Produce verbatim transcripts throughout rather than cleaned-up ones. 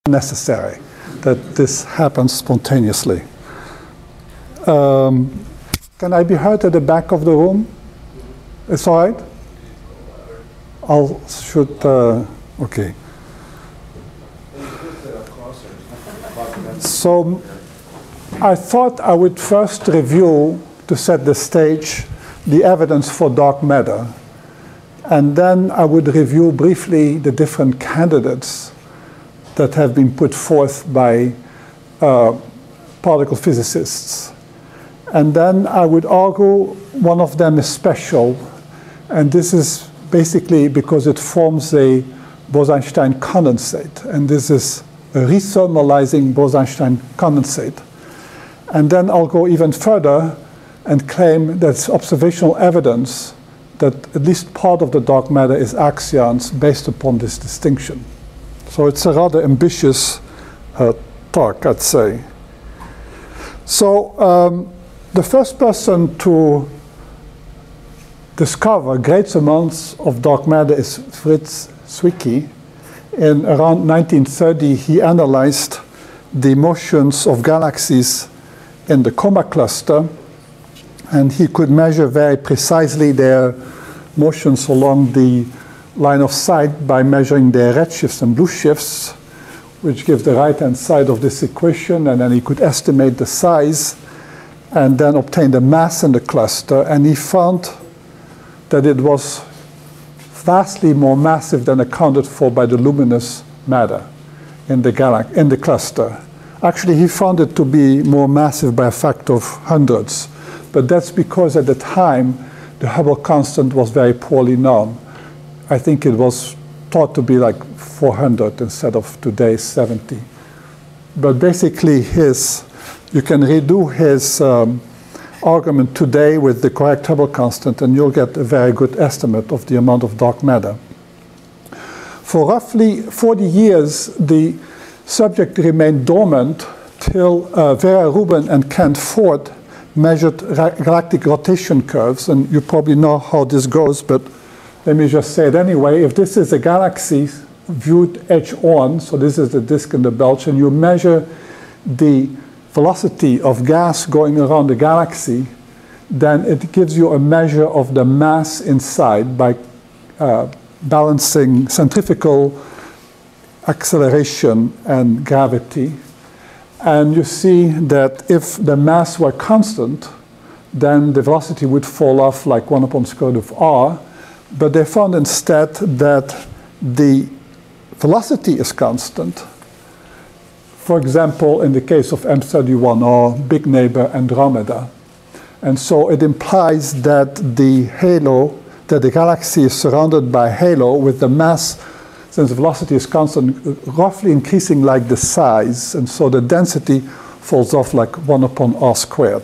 necessary that this happens spontaneously. Um, can I be heard at the back of the room? It's all right? I'll shoot, uh, okay. So I thought I would first review, to set the stage, the evidence for dark matter. And then I would review briefly the different candidates that have been put forth by uh, particle physicists. And then I would argue one of them is special. And this is basically because it forms a Bose-Einstein condensate. And this is a rethermalizing Bose-Einstein condensate. And then I'll go even further and claim that it's observational evidence that at least part of the dark matter is axions based upon this distinction. So it's a rather ambitious uh, talk, I'd say. So um, the first person to discover great amounts of dark matter is Pierre Sikivie. In around nineteen thirty, he analyzed the motions of galaxies in the Coma cluster, and he could measure very precisely their motions along the line of sight by measuring their redshifts and blue shifts, which give the right-hand side of this equation, and then he could estimate the size and then obtain the mass in the cluster, and he found that it was vastly more massive than accounted for by the luminous matter in the, galax in the cluster. Actually, he found it to be more massive by a factor of hundreds, but that's because at the time the Hubble constant was very poorly known. I think it was thought to be like four hundred instead of today's seventy. But basically, his, you can redo his um, argument today with the correct Hubble constant, and you'll get a very good estimate of the amount of dark matter. For roughly forty years, the subject remained dormant till uh, Vera Rubin and Kent Ford measured galactic rotation curves, and you probably know how this goes, but let me just say it anyway. If this is a galaxy viewed edge on, so this is the disk in the bulge, and you measure the velocity of gas going around the galaxy, then it gives you a measure of the mass inside by uh, balancing centrifugal acceleration and gravity. And you see that if the mass were constant, then the velocity would fall off like one upon square root of r. But they found instead that the velocity is constant. For example, in the case of M thirty-one or big neighbor Andromeda. And so it implies that the halo, that the galaxy is surrounded by a halo with the mass, since the velocity is constant, roughly increasing like the size. And so the density falls off like one upon r squared.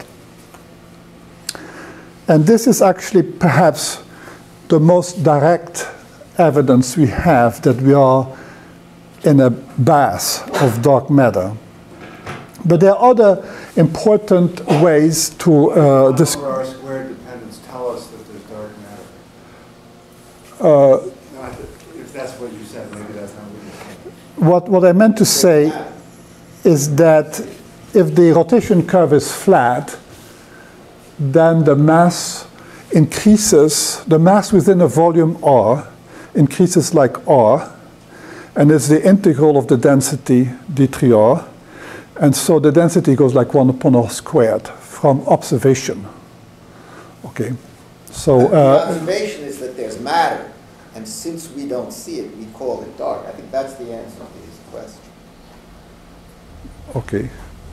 And this is actually perhaps the most direct evidence we have that we are in a bath of dark matter. But there are other important ways to uh, this. How do our squared dependence tell us that there's dark matter? Uh, no, if that's what you said, maybe that's not what you said. What, what I meant to say is that if the rotation curve is flat, then the mass increases, the mass within a volume R increases like R, and it's the integral of the density d three r, and so the density goes like one upon r squared from observation. Okay, so the uh, observation is that there's matter, and since we don't see it, we call it dark. I think that's the answer to his question. Okay.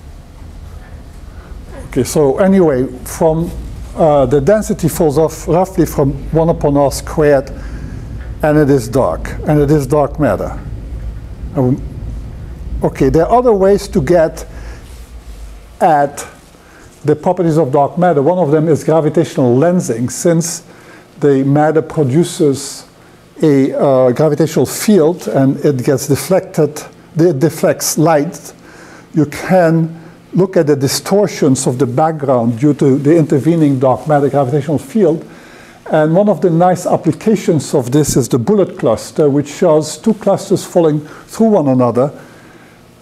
Okay, so anyway, from uh, the density falls off roughly from one upon r squared, and it is dark, and it is dark matter. Um, okay, there are other ways to get at the properties of dark matter. One of them is gravitational lensing. Since the matter produces a uh, gravitational field and it gets deflected, it deflects light, you can look at the distortions of the background due to the intervening dark matter gravitational field. And one of the nice applications of this is the bullet cluster, which shows two clusters falling through one another.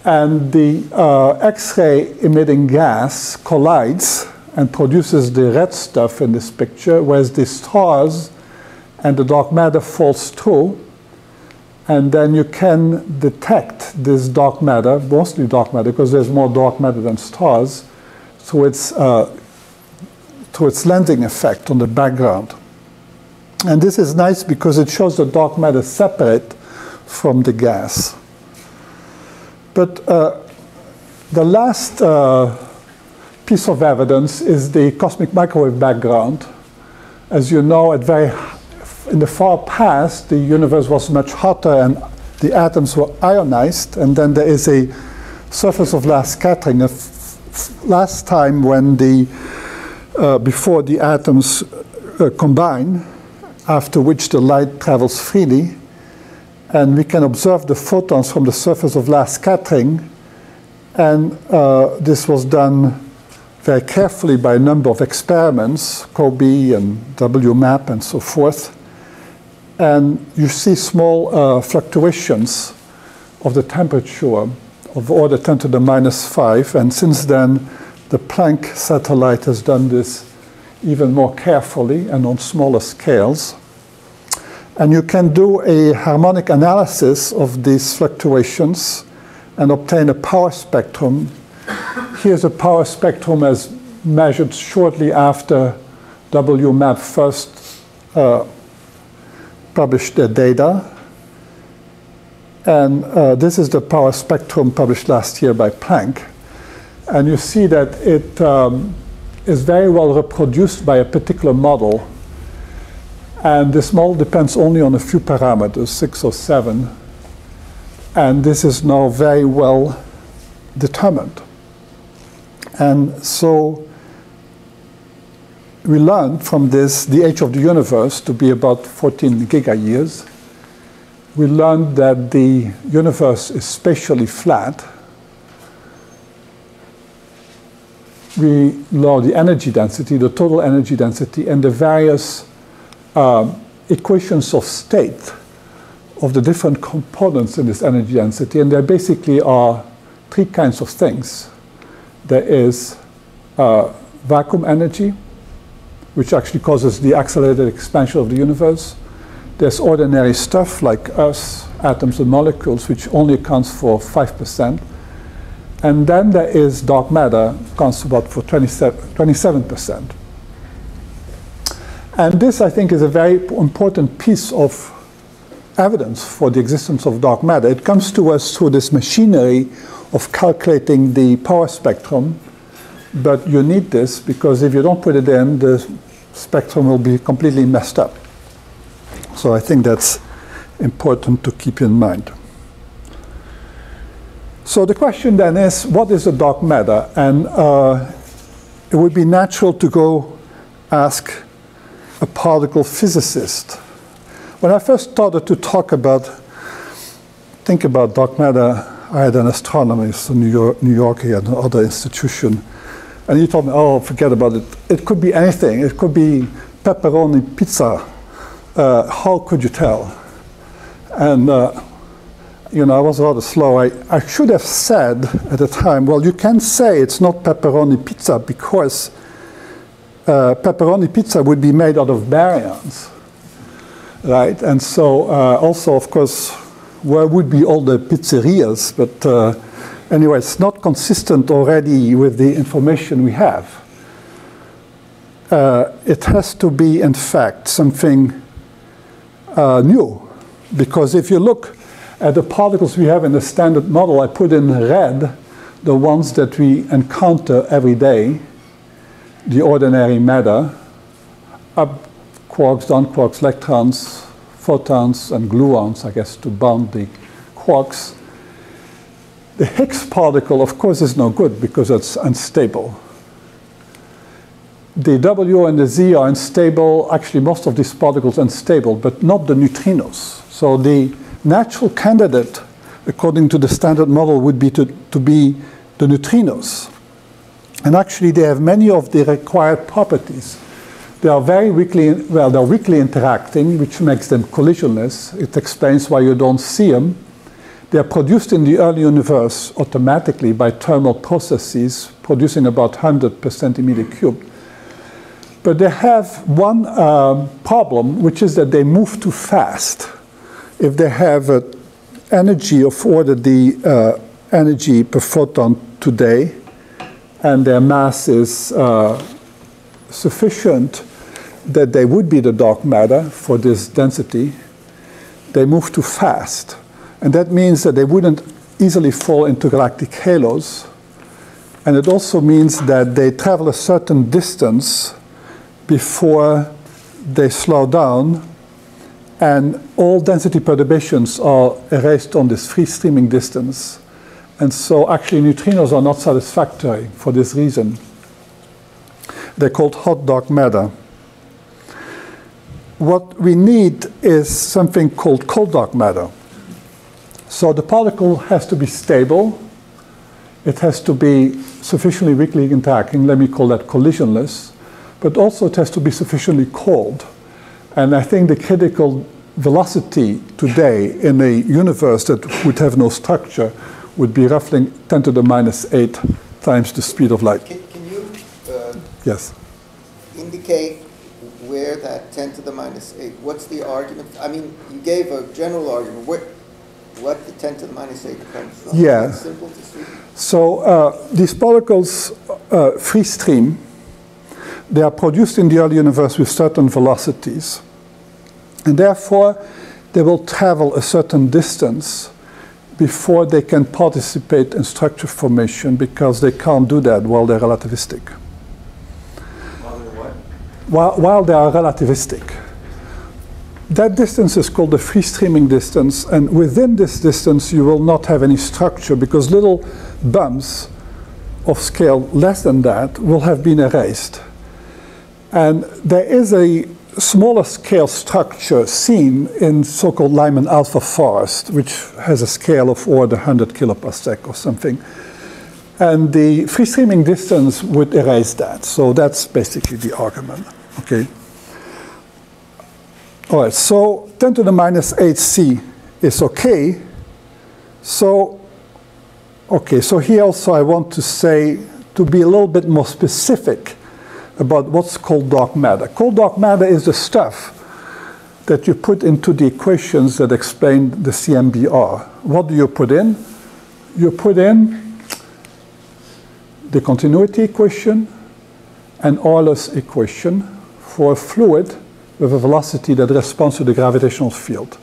and the uh, X-ray emitting gas collides and produces the red stuff in this picture, whereas the stars and the dark matter falls through, and then you can detect this dark matter, mostly dark matter, because there's more dark matter than stars, through its, uh, through its lensing effect on the background. And this is nice because it shows the dark matter separate from the gas. But uh, the last uh, piece of evidence is the cosmic microwave background. As you know, at very, in the far past, the universe was much hotter and the atoms were ionized, and then there is a surface of last scattering. A f last time when the, uh, before the atoms uh, combine, after which the light travels freely, and we can observe the photons from the surface of last scattering, and uh, this was done very carefully by a number of experiments, COBE and W MAP and so forth. And you see small uh, fluctuations of the temperature of order ten to the minus five. And since then, the Planck satellite has done this even more carefully and on smaller scales. And you can do a harmonic analysis of these fluctuations and obtain a power spectrum. Here's a power spectrum as measured shortly after W MAP first uh, published their data. And uh, this is the power spectrum published last year by Planck. And you see that it um, is very well reproduced by a particular model. And this model depends only on a few parameters, six or seven. And this is now very well determined. And so we learned from this the age of the universe to be about fourteen gigayears. We learned that the universe is spatially flat. We know the energy density, the total energy density, and the various um, equations of state of the different components in this energy density. And there basically are three kinds of things. There is uh, vacuum energy, which actually causes the accelerated expansion of the universe. There's ordinary stuff like Earth, atoms and molecules, which only accounts for five percent. And then there is dark matter, accounts about for twenty-seven percent. And this, I think, is a very important piece of evidence for the existence of dark matter. It comes to us through this machinery of calculating the power spectrum, but you need this because if you don't put it in, the spectrum will be completely messed up. So I think that's important to keep in mind. So the question then is, what is a dark matter? And uh, it would be natural to go ask a particle physicist. When I first started to talk about, think about dark matter, I had an astronomist in New York, New York, he had another institution, and he told me, oh, forget about it. It could be anything. It could be pepperoni pizza. Uh, how could you tell? And, uh, you know, I was rather slow. I, I should have said at the time, well, you can say it's not pepperoni pizza because uh, pepperoni pizza would be made out of baryons, right? And so uh, also, of course, where would be all the pizzerias? But uh, anyway, it's not consistent already with the information we have. Uh, it has to be, in fact, something uh, new. Because if you look at the particles we have in the standard model, I put in red the ones that we encounter every day, the ordinary matter, up quarks, down quarks, electrons, photons, and gluons, I guess, to bound the quarks. The Higgs particle, of course, is no good because it's unstable. The W and the Z are unstable. Actually, most of these particles are unstable, but not the neutrinos. So the natural candidate, according to the standard model, would be to, to be the neutrinos. And actually, they have many of the required properties. They are very weakly, well, they're weakly interacting, which makes them collisionless. It explains why you don't see them. They are produced in the early universe automatically by thermal processes, producing about one hundred per centimeter cubed. But they have one um, problem, which is that they move too fast. If they have an energy of order the uh, energy per photon today, and their mass is uh, sufficient that they would be the dark matter for this density, they move too fast. And that means that they wouldn't easily fall into galactic halos. And it also means that they travel a certain distance before they slow down, and all density perturbations are erased on this free streaming distance. And so actually neutrinos are not satisfactory for this reason. They're called hot dark matter. What we need is something called cold dark matter. So the particle has to be stable. It has to be sufficiently weakly interacting. Let me call that collisionless. But also it has to be sufficiently cold. And I think the critical velocity today in a universe that would have no structure would be roughly ten to the minus eight times the speed of light. Can, can you uh, yes. indicate where that ten to the minus eight, what's the argument? I mean, you gave a general argument. What, what the ten to the minus eight comes from? Yeah. Is that simple to see? So uh, these particles uh, free stream. They are produced in the early universe with certain velocities. And therefore, they will travel a certain distance before they can participate in structure formation, because they can't do that while they're relativistic. While they're what? While, while they are relativistic. That distance is called the free streaming distance, and within this distance you will not have any structure, because little bumps of scale less than that will have been erased. And there is a smaller scale structure seen in so-called Lyman alpha forest, which has a scale of order one hundred kiloparsec or something. And the free streaming distance would erase that. So that's basically the argument. Okay. All right, so ten to the minus eight C is okay. So, okay, so here also I want to say, to be a little bit more specific about what's cold dark matter. Cold dark matter is the stuff that you put into the equations that explain the C M B R. What do you put in? You put in the continuity equation and Euler's equation for a fluid with a velocity that responds to the gravitational field.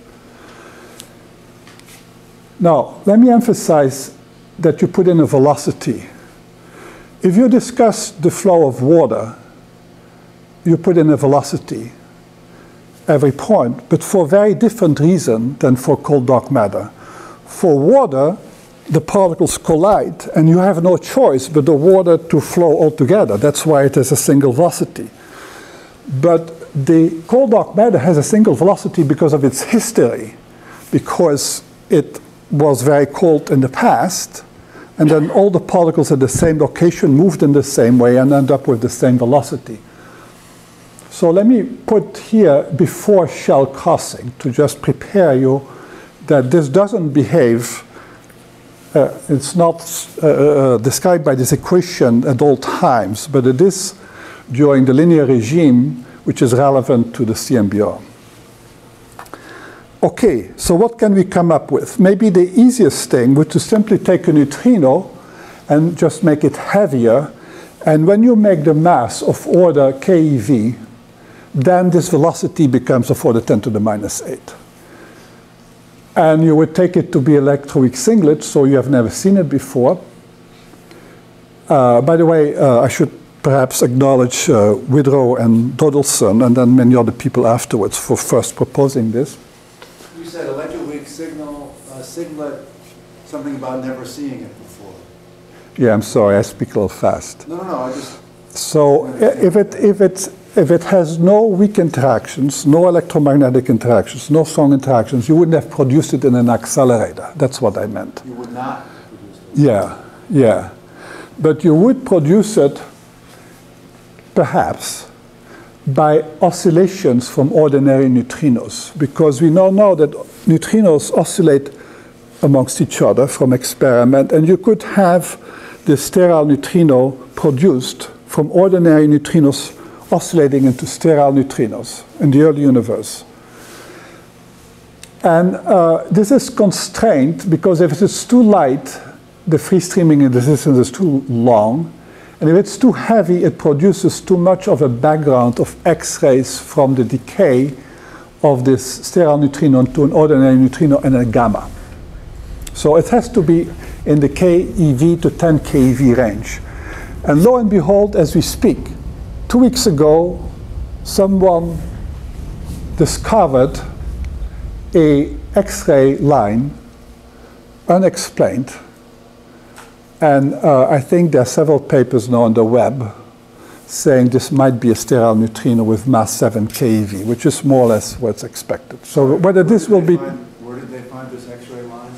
Now, let me emphasize that you put in a velocity. If you discuss the flow of water, you put in a velocity every point, but for a very different reason than for cold dark matter. For water, the particles collide, and you have no choice but the water to flow altogether. That's why it has a single velocity. But the cold dark matter has a single velocity because of its history, because it was very cold in the past, and then all the particles at the same location moved in the same way and end up with the same velocity. So let me put here before shell crossing to just prepare you that this doesn't behave, uh, it's not uh, uh, described by this equation at all times, but it is during the linear regime, which is relevant to the C M B R. Okay, so what can we come up with? Maybe the easiest thing would to simply take a neutrino and just make it heavier. And when you make the mass of order K E V, then this velocity becomes of order ten to the minus eight. And you would take it to be electroweak singlet, so you have never seen it before. Uh, by the way, uh, I should perhaps acknowledge uh, Widrow and Dodelson, and then many other people afterwards for first proposing this. You said electroweak signal, uh, singlet, something about never seeing it before. Yeah, I'm sorry, I speak a little fast. No, no, no, I just... So if it, if, it, if it has no weak interactions, no electromagnetic interactions, no strong interactions, you wouldn't have produced it in an accelerator. That's what I meant. You would not produce it. Yeah, yeah. But you would produce it, perhaps, by oscillations from ordinary neutrinos, because we now know that neutrinos oscillate amongst each other from experiment, and you could have the sterile neutrino produced from ordinary neutrinos oscillating into sterile neutrinos in the early universe. And uh, this is constrained because if it's too light, the free streaming in the distance is too long. And if it's too heavy, it produces too much of a background of X-rays from the decay of this sterile neutrino to an ordinary neutrino and a gamma. So it has to be in the K E V to ten K E V range. And lo and behold, as we speak, two weeks ago, someone discovered a X-ray line, unexplained. And uh, I think there are several papers now on the web saying this might be a sterile neutrino with mass seven K E V, which is more or less what's expected. So whether this will be... Find, where did they find this X-ray line?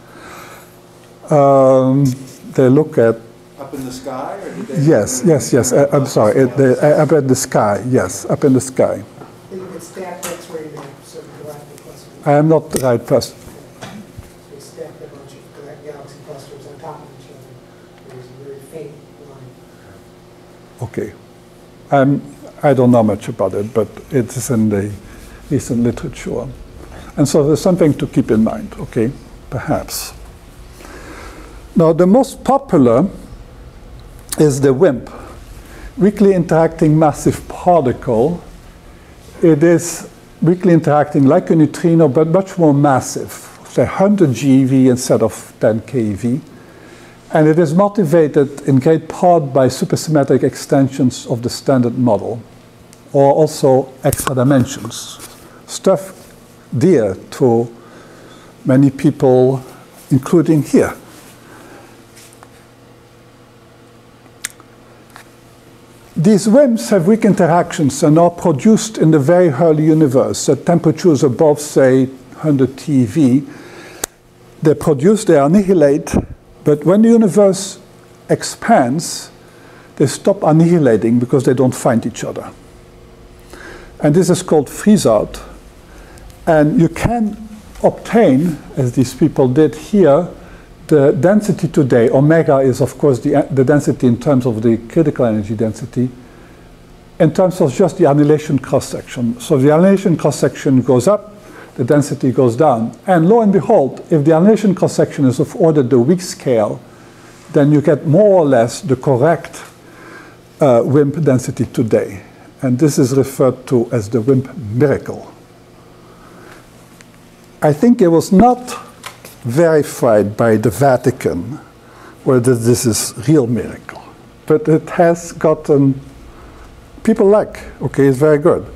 Um, they look at... Up in the sky? Or did they yes, yes, yes. I, I'm sorry. It, they, up in the sky, yes, up in the sky. It's stacked X-ray there, so galactic clusters. I am not the right person. They stacked a bunch of gal- galaxy clusters on top of each other. There's a very faint line. Okay. I'm, I don't know much about it, but it is in the recent literature. And so there's something to keep in mind, okay, perhaps. Now, the most popular is the WIMP, weakly interacting massive particle. It is weakly interacting like a neutrino, but much more massive, say one hundred G eV instead of ten K E V. And it is motivated in great part by supersymmetric extensions of the standard model, or also extra dimensions, stuff dear to many people, including here. These WIMPs have weak interactions and are produced in the very early universe at temperatures above, say, one hundred T E V. They're produced, they annihilate, but when the universe expands, they stop annihilating because they don't find each other. And this is called freeze-out. And you can obtain, as these people did here, the density today. Omega is, of course, the, the density in terms of the critical energy density, in terms of just the annihilation cross-section. So if the annihilation cross-section goes up, the density goes down. And lo and behold, if the annihilation cross-section is of order the weak scale, then you get more or less the correct uh, WIMP density today. And this is referred to as the WIMP miracle. I think it was not verified by the Vatican whether this is real miracle, but it has gotten people like, okay, it's very good.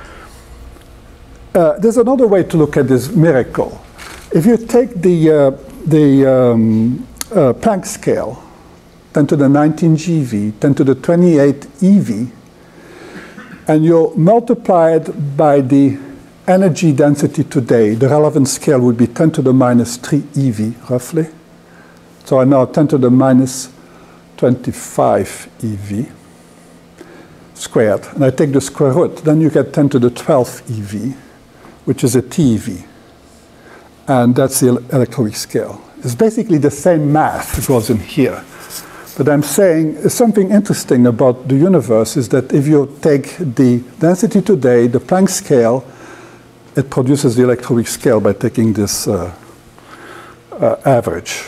Uh, there's another way to look at this miracle. If you take the, uh, the um, uh, Planck scale, ten to the nineteen G eV, ten to the twenty-eight E V, and you multiply it by the energy density today, the relevant scale would be ten to the minus three E V, roughly. So I now ten to the minus twenty-five E V squared. And I take the square root, then you get ten to the twelve E V, which is a T E V. And that's the electroweak scale. It's basically the same math that goes in here. But I'm saying something interesting about the universe is that if you take the density today, the Planck scale, it produces the electroweak scale by taking this uh, uh, average.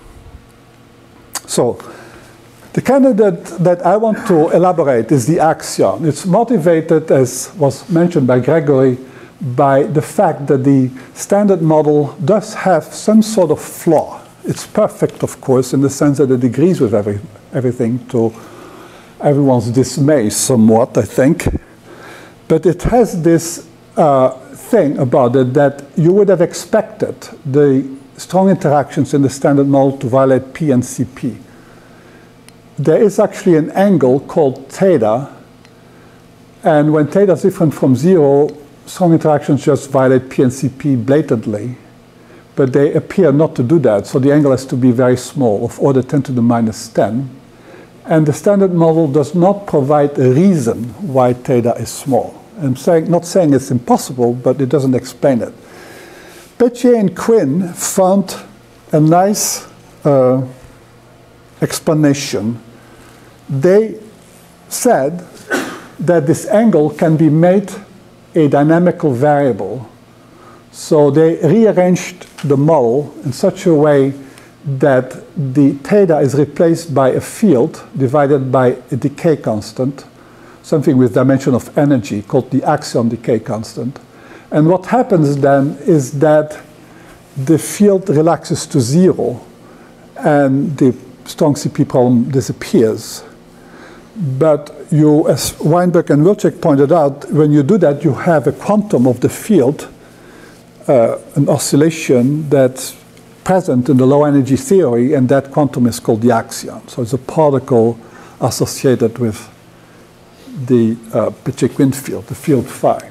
So the candidate that I want to elaborate is the Axion. It's motivated, as was mentioned by Gregory, by the fact that the standard model does have some sort of flaw. It's perfect, of course, in the sense that it agrees with every, everything, to everyone's dismay somewhat, I think. But it has this uh, thing about it that you would have expected the strong interactions in the standard model to violate P and C P. There is actually an angle called theta, and when theta is different from zero, strong interactions just violate P and C P blatantly, but they appear not to do that, so the angle has to be very small, of order ten to the minus ten, and the standard model does not provide a reason why theta is small. I'm saying, not saying it's impossible, but it doesn't explain it. Petier and Quinn found a nice uh, explanation. They said that this angle can be made a dynamical variable. So they rearranged the model in such a way that the theta is replaced by a field divided by a decay constant, something with dimension of energy called the Axion decay constant. And what happens then is that the field relaxes to zero and the strong C P problem disappears. But you, as Weinberg and Wilczek pointed out, when you do that, you have a quantum of the field, uh, an oscillation that's present in the low energy theory, and that quantum is called the axion. So it's a particle associated with the uh, Pacheco-Wind field, the field phi.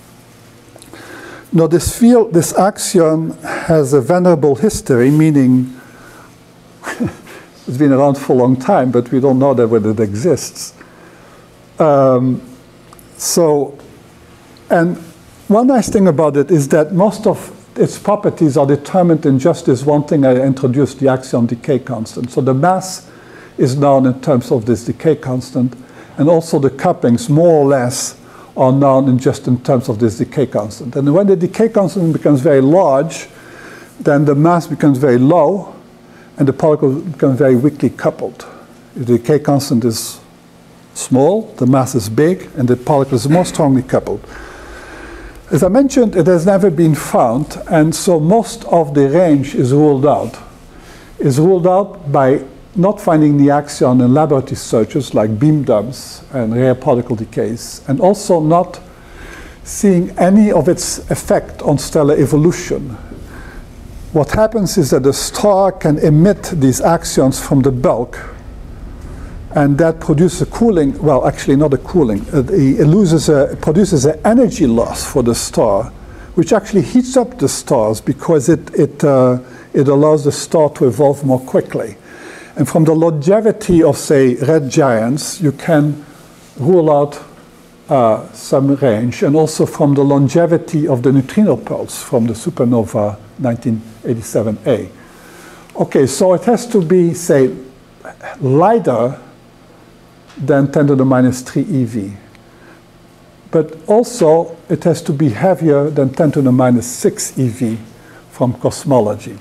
Now this field, this axion has a venerable history, meaning it's been around for a long time, but we don't know that whether it exists. Um, so, and one nice thing about it is that most of its properties are determined in just this one thing I introduced, the axion decay constant. So the mass is known in terms of this decay constant, and also the couplings, more or less, are known in just in terms of this decay constant. And when the decay constant becomes very large, then the mass becomes very low, and the particles become very weakly coupled. If the decay constant is small, the mass is big, and the particle is more strongly coupled. As I mentioned, it has never been found, and so most of the range is ruled out. Is ruled out by not finding the axion in laboratory searches like beam dumps and rare particle decays, and also not seeing any of its effect on stellar evolution. What happens is that the star can emit these axions from the bulk, and that produces a cooling, well, actually not a cooling, it, it, loses a, it produces an energy loss for the star, which actually heats up the stars because it, it, uh, it allows the star to evolve more quickly. And from the longevity of, say, red giants, you can rule out uh, some range, and also from the longevity of the neutrino pulse from the supernova nineteen eighty-seven A. Okay, so it has to be, say, lighter than ten to the minus three E V. But also, it has to be heavier than ten to the minus six E V from cosmology.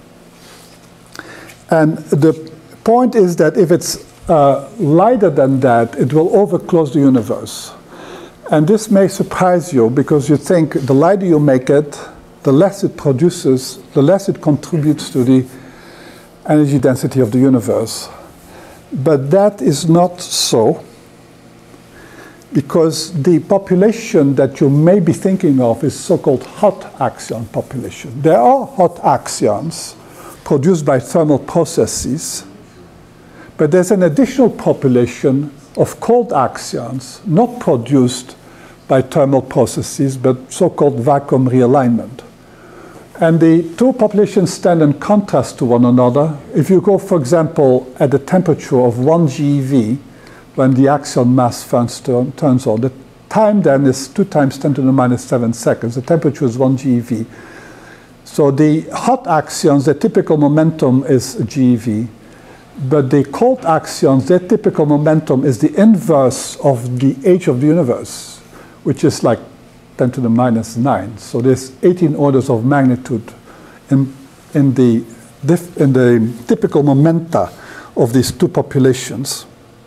And the point is that if it's uh, lighter than that, it will overclose the universe. And this may surprise you, because you think the lighter you make it, the less it produces, the less it contributes to the energy density of the universe. But that is not so, because the population that you may be thinking of is so-called hot axion population. There are hot axions produced by thermal processes, but there's an additional population of cold axions not produced by thermal processes, but so-called vacuum realignment. And the two populations stand in contrast to one another. If you go, for example, at the temperature of one G eV, when the axion mass turn, turns on, the time then is two times ten to the minus seven seconds. The temperature is one G eV. So the hot axions, the typical momentum is G eV. But the cold axions, their typical momentum is the inverse of the age of the universe, which is like ten to the minus nine. So there's eighteen orders of magnitude in, in, the, in the typical momenta of these two populations.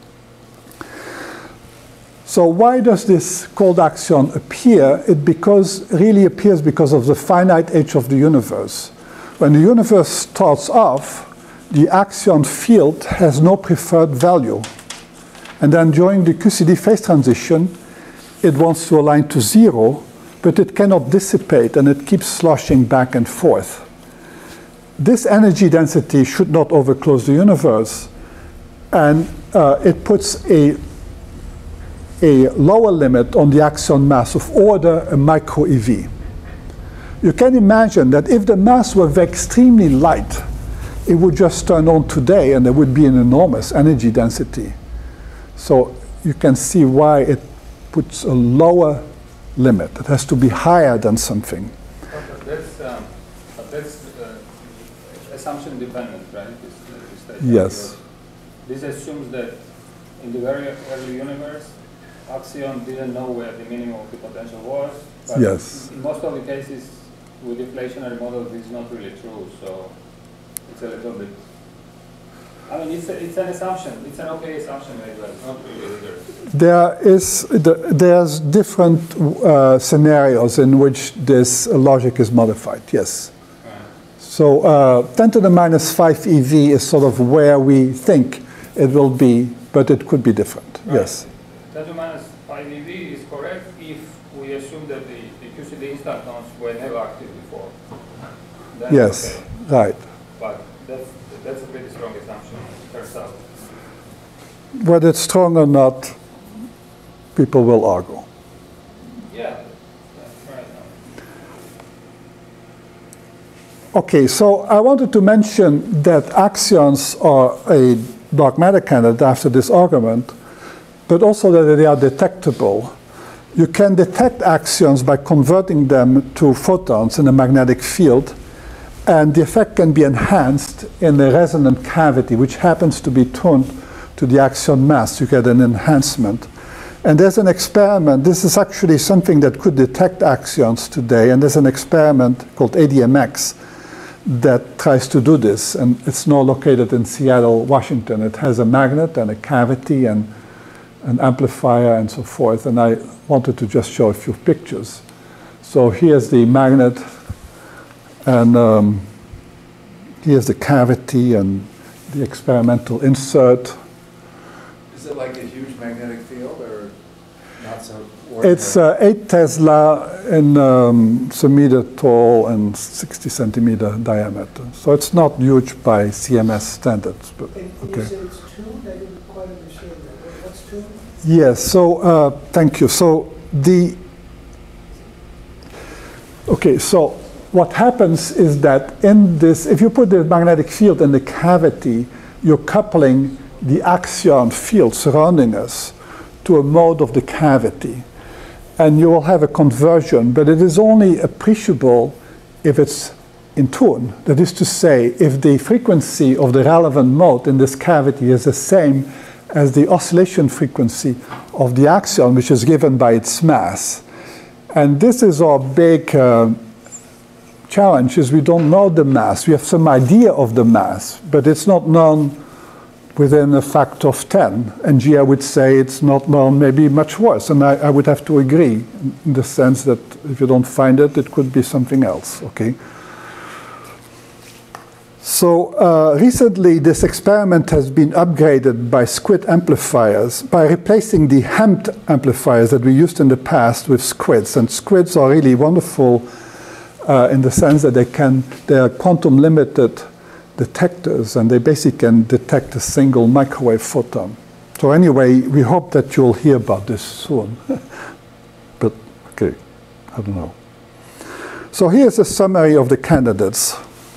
So why does this cold axion appear? It because, really appears because of the finite age of the universe. When the universe starts off, the axion field has no preferred value. And then during the Q C D phase transition, it wants to align to zero, but it cannot dissipate, and it keeps sloshing back and forth. This energy density should not overclose the universe, and uh, it puts a, a lower limit on the axion mass of order a micro E V. You can imagine that if the mass were extremely light, it would just turn on today, and there would be an enormous energy density. So you can see why it puts a lower limit. It has to be higher than something. Okay, that's, um, that's uh, assumption independent, right? This, uh, this state Yes. This assumes that in the very early universe, Axion didn't know where the minimum of the potential was. But Yes. in most of the cases, with deflationary models, this is not really true. So it's a little bit. I mean, it's, a, it's an assumption. It's an okay assumption, maybe, but it's not really either. There is the, there's different uh, scenarios in which this logic is modified. Yes. Right. So uh, ten to the minus five E V is sort of where we think it will be, but it could be different. Right. Yes. ten to the minus five E V is correct if we assume that the, the Q C D instantons were never active before. Then Yes. Okay. Right. But that's that's a pretty strong assumption, it turns out. Whether it's strong or not, people will argue. Yeah, that's right. Okay, so I wanted to mention that axions are a dark matter candidate after this argument, but also that they are detectable. You can detect axions by converting them to photons in a magnetic field, and the effect can be enhanced in the resonant cavity, which happens to be tuned to the axion mass. You get an enhancement. And there's an experiment. This is actually something that could detect axions today, and there's an experiment called A D M X that tries to do this, and it's now located in Seattle, Washington. It has a magnet and a cavity and an amplifier and so forth, and I wanted to just show a few pictures. So here's the magnet, and um, here's the cavity and the experimental insert. Is it like a huge magnetic field or not so ordinary? It's uh, eight Tesla in um, some meter tall and sixty centimeter diameter. So it's not huge by C M S standards. But, And you okay. said it's tuned? I didn't quite understand that. What's tuned? Yes, so uh, thank you. So the, okay, so what happens is that in this, if you put the magnetic field in the cavity, you're coupling the axion field surrounding us to a mode of the cavity. And you will have a conversion, but it is only appreciable if it's in tune. That is to say, if the frequency of the relevant mode in this cavity is the same as the oscillation frequency of the axion, which is given by its mass. And this is our big uh, challenge, is we don't know the mass. We have some idea of the mass, but it's not known within a factor of ten. And Gia would say it's not known, maybe much worse. And I, I would have to agree in the sense that if you don't find it, it could be something else, okay? So uh, recently, this experiment has been upgraded by squid amplifiers by replacing the hemmed amplifiers that we used in the past with squids. And squids are really wonderful uh, in the sense that they can, they are quantum limited detectors, and they basically can detect a single microwave photon. So anyway, we hope that you'll hear about this soon. But okay, I don't know. So here's a summary of the candidates.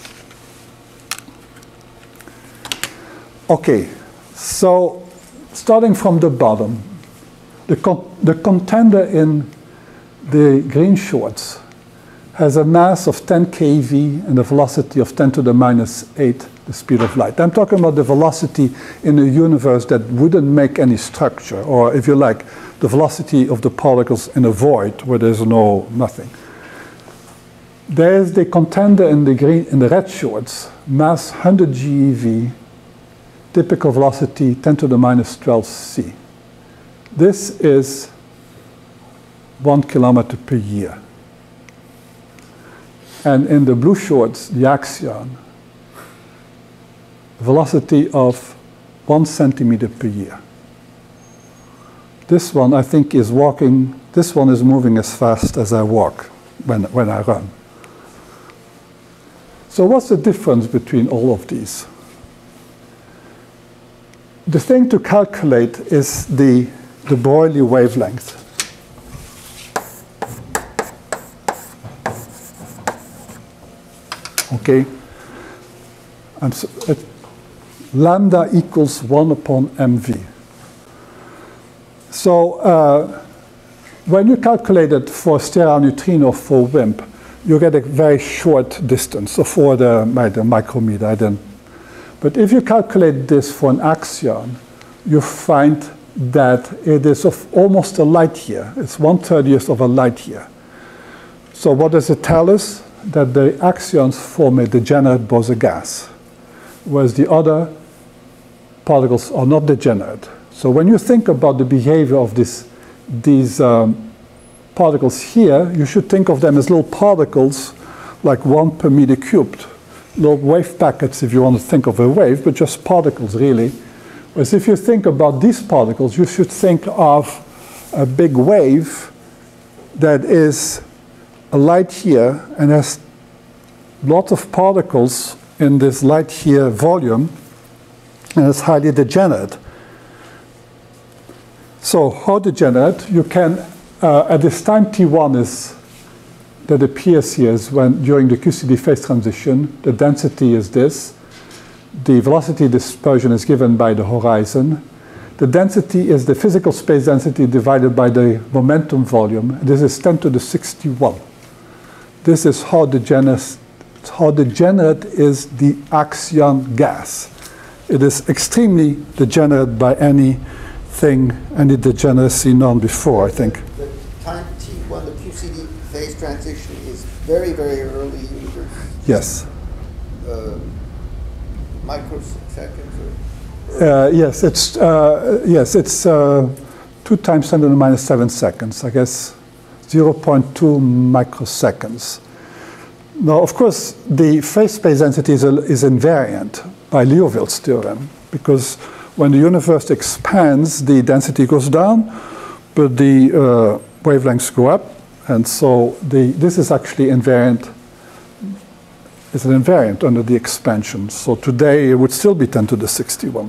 Okay, so starting from the bottom, the, con the contender in the green shorts has a mass of ten keV and a velocity of ten to the minus eight, the speed of light. I'm talking about the velocity in a universe that wouldn't make any structure, or if you like, the velocity of the particles in a void where there's no nothing. There's the contender in the green, in the red shorts, mass one hundred GeV, typical velocity ten to the minus twelve C. This is one kilometer per year. And in the blue shorts, the axion, velocity of one centimeter per year. This one, I think, is walking, this one is moving as fast as I walk when, when I run. So what's the difference between all of these? The thing to calculate is the, the Broglie wavelength. Okay? And so it, lambda equals one upon mv. So uh, when you calculate it for sterile neutrino for WIMP, you get a very short distance, so for the, the micrometer. I didn't But if you calculate this for an axion, you find that it is of almost a light year. It's one thirtieth of a light year. So what does it tell us? That the axions form a degenerate Bose gas, whereas the other particles are not degenerate. So when you think about the behavior of this, these um, particles here, you should think of them as little particles, like one per meter cubed. Little wave packets, if you want to think of a wave, but just particles, really. Whereas if you think about these particles, you should think of a big wave that is a light year and has lots of particles in this light year volume, and it's highly degenerate. So how degenerate? You can, uh, at this time T one is, that appears here is when, during the Q C D phase transition, the density is this. The velocity dispersion is given by the horizon. The density is the physical space density divided by the momentum volume. This is ten to the sixty-one. This is how degenerate, how degenerate is the axion gas. It is extremely degenerate by anything, any degeneracy known before, I think. The time T one, the Q C D phase transition is very, very early universe. Yes. Uh, microseconds? Uh, yes, it's, uh, yes, it's uh, two times ten to the minus seven seconds, I guess. zero point two microseconds. Now, of course, the phase space density is, a, is invariant by Liouville's theorem, because when the universe expands, the density goes down, but the uh, wavelengths go up, and so the, this is actually invariant. It's an invariant under the expansion. So today, it would still be ten to the sixty-one.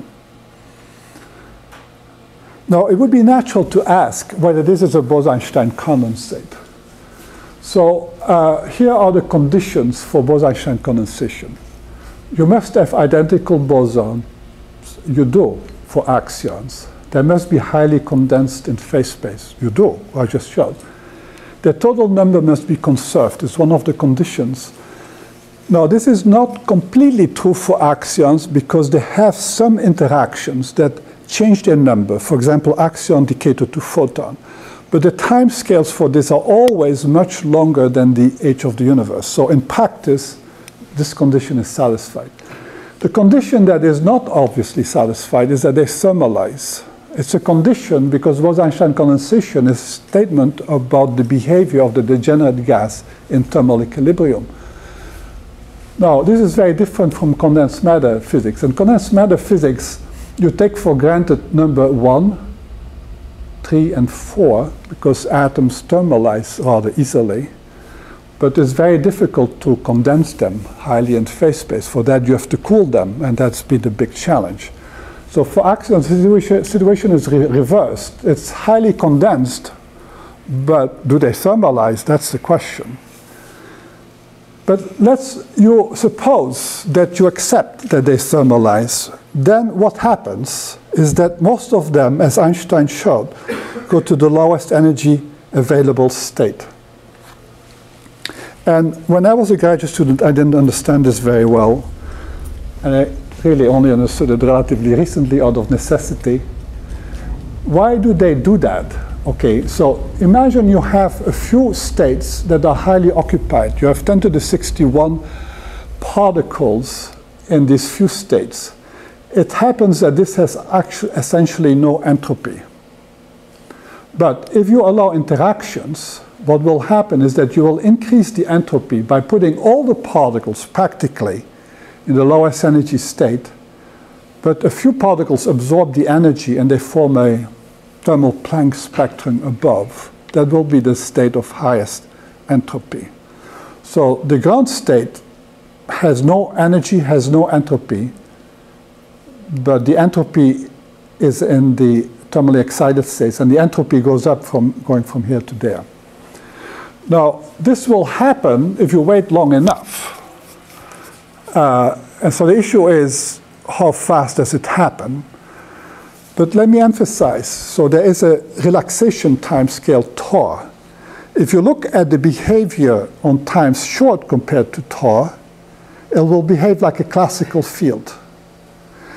Now, it would be natural to ask whether this is a Bose-Einstein condensate. So uh, here are the conditions for Bose-Einstein condensation. You must have identical bosons. You do for axions. They must be highly condensed in phase space. You do, I just showed. The total number must be conserved. It's one of the conditions. Now, this is not completely true for axions because they have some interactions that change their number. For example, axion decay to two photon. But the time scales for this are always much longer than the age of the universe. So in practice, this condition is satisfied. The condition that is not obviously satisfied is that they thermalize. It's a condition because Bose-Einstein condensation is a statement about the behavior of the degenerate gas in thermal equilibrium. Now, this is very different from condensed matter physics. In condensed matter physics, you take for granted number one, three, and four, because atoms thermalize rather easily. But it's very difficult to condense them highly in phase space. For that, you have to cool them, and that's been the big challenge. So for axions, the situation, situation is re reversed. It's highly condensed, but do they thermalize? That's the question. But let's you suppose that you accept that they thermalize. Then what happens is that most of them, as Einstein showed, go to the lowest energy available state. And when I was a graduate student, I didn't understand this very well. And I really only understood it relatively recently out of necessity. Why do they do that? Okay, so imagine you have a few states that are highly occupied. You have ten to the sixty-one particles in these few states. It happens that this has actually essentially no entropy. But if you allow interactions, what will happen is that you will increase the entropy by putting all the particles practically in the lowest energy state. But a few particles absorb the energy and they form a thermal Planck spectrum above. That will be the state of highest entropy. So the ground state has no energy, has no entropy, but the entropy is in the thermally excited states, and the entropy goes up from going from here to there. Now, this will happen if you wait long enough. Uh, and so the issue is, how fast does it happen? But let me emphasize, so there is a relaxation time scale tau. If you look at the behavior on times short compared to tau, it will behave like a classical field.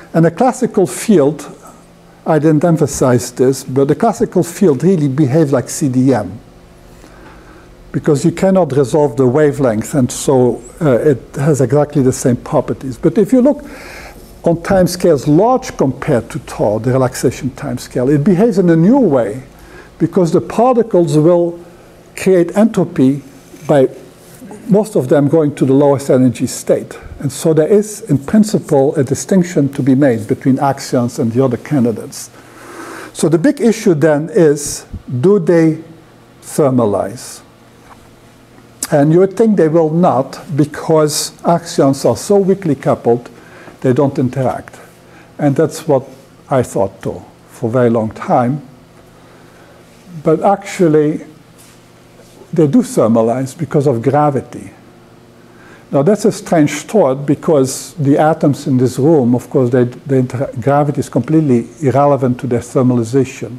And the classical field, I didn't emphasize this, but the classical field really behaves like C D M, because you cannot resolve the wavelength, and so uh, it has exactly the same properties. But if you look on timescales large compared to tau, the relaxation timescale, it behaves in a new way, because the particles will create entropy by most of them going to the lowest energy state. And so there is, in principle, a distinction to be made between axions and the other candidates. So the big issue then is, do they thermalize? And you would think they will not, because axions are so weakly coupled, they don't interact. And that's what I thought too, for a very long time. But actually, they do thermalize because of gravity. Now that's a strange thought, because the atoms in this room, of course, they, they gravity is completely irrelevant to their thermalization.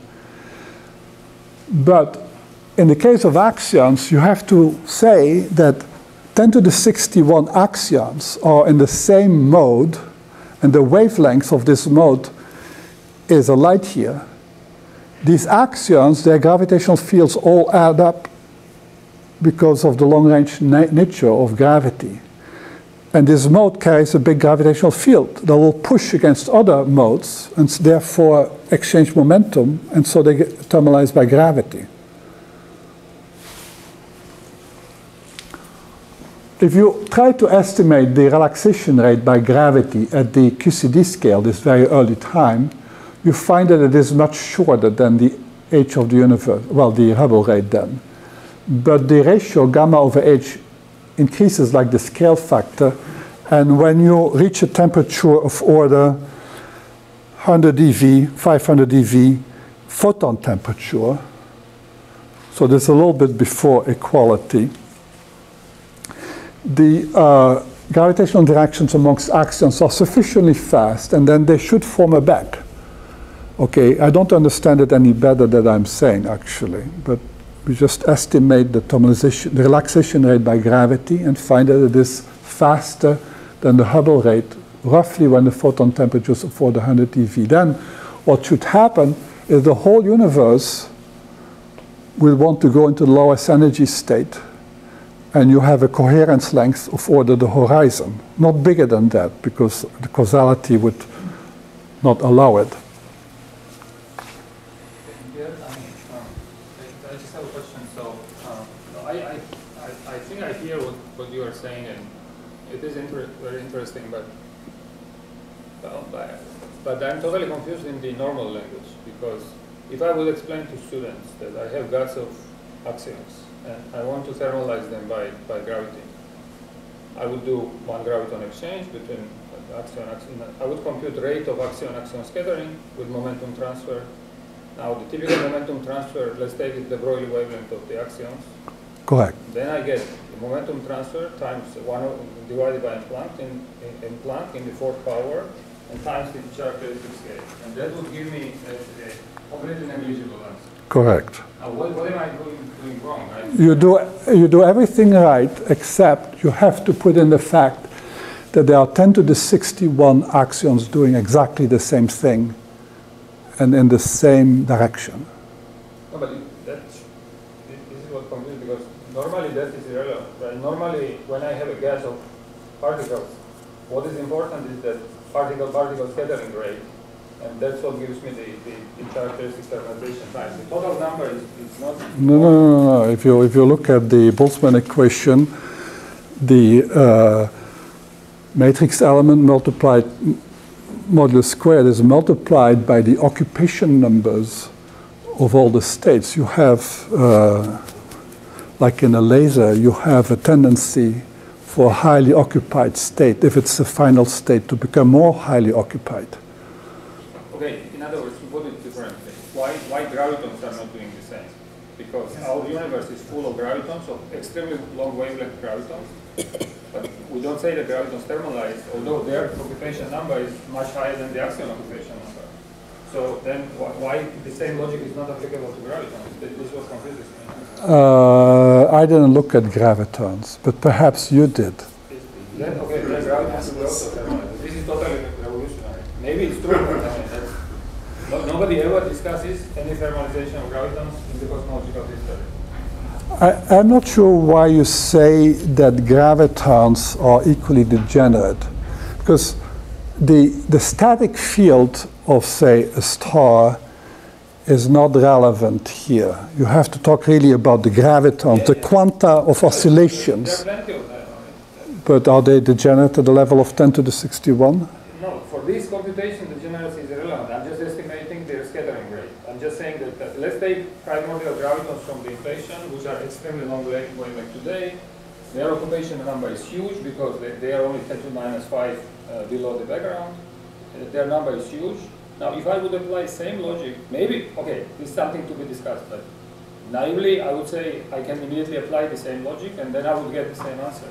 But in the case of axions, you have to say that ten to the sixty-one axions are in the same mode, and the wavelength of this mode is a light year. These axions, their gravitational fields all add up because of the long-range na nature of gravity. And this mode carries a big gravitational field that will push against other modes and therefore exchange momentum, and so they get thermalized by gravity. If you try to estimate the relaxation rate by gravity at the Q C D scale, this very early time, you find that it is much shorter than the age of the universe, well, the Hubble rate then. But the ratio gamma over h increases like the scale factor, and when you reach a temperature of order one hundred E V, five hundred E V, photon temperature, so this is a little bit before equality, the uh, gravitational interactions amongst axions are sufficiently fast, and then they should form a back. Okay, I don't understand it any better than I'm saying, actually, but we just estimate the thermalization, the relaxation rate by gravity, and find that it is faster than the Hubble rate, roughly when the photon temperatures of four hundred E V. Then what should happen is the whole universe will want to go into the lowest energy state, and you have a coherence length of order the horizon, not bigger than that, because the causality would not allow it. What you are saying, and it is inter very interesting, but, but but I'm totally confused in the normal language, because if I would explain to students that I have guts of axions and I want to thermalize them by, by gravity, I would do one graviton exchange between axion and axion. I would compute rate of axion-axion scattering with momentum transfer. Now the typical momentum transfer, let's take it the Broglie wavelength of the axions. Correct. Then I get the momentum transfer times one divided by Planck in, in, in Planck in the fourth power, and times the characteristic scale. And that would give me a, a completely negligible answer. Correct. Now, what, what am I doing, doing wrong? I, you do you do everything right, except you have to put in the fact that there are ten to the sixty-one axions doing exactly the same thing and in the same direction. No, but that, this is what confused, because normally that is irrelevant. Right? Normally, when I have a gas of particles, what is important is that particle-particle scattering rate, and that's what gives me the, the, the characteristic thermalization time. The total number is, is not... No, no, no, no. If you, if you look at the Boltzmann equation, the uh, matrix element multiplied modulus squared is multiplied by the occupation numbers of all the states. You have, uh, like in a laser, you have a tendency for a highly occupied state, if it's the final state, to become more highly occupied. Okay, in other words, to put it differently, why, why gravitons are not doing the same? Because our universe is full of gravitons, of extremely long wavelength gravitons, but we don't say that gravitons thermalize, although their occupation number is much higher than the Axion occupation number. So then wh why the same logic is not applicable to gravitons? This is what confuses me. Uh, I didn't look at gravitons, but perhaps you did. Then, okay, then gravitons will also thermalize. This is totally revolutionary. Maybe maybe it's true, but I mean, that's, no, nobody ever discusses any thermalization of gravitons in the cosmological history. I, I'm not sure why you say that gravitons are equally degenerate, because the, the static field of, say, a star is not relevant here. You have to talk really about the gravitons, yeah, the yeah. quanta of oscillations. There are plenty of them. But are they degenerate at the level of ten to the sixty-one? No, for this computation, the degeneracy is irrelevant. I'm just estimating their scattering rate. I'm just saying that, that let's take primordial gravitons from the inflation, which are extremely long wavelength today. Their occupation number is huge because they, they are only ten to the minus five uh, below the background. Uh, their number is huge. Now, if I would apply same logic, maybe, okay, this is something to be discussed, but naively, I would say I can immediately apply the same logic, and then I would get the same answer.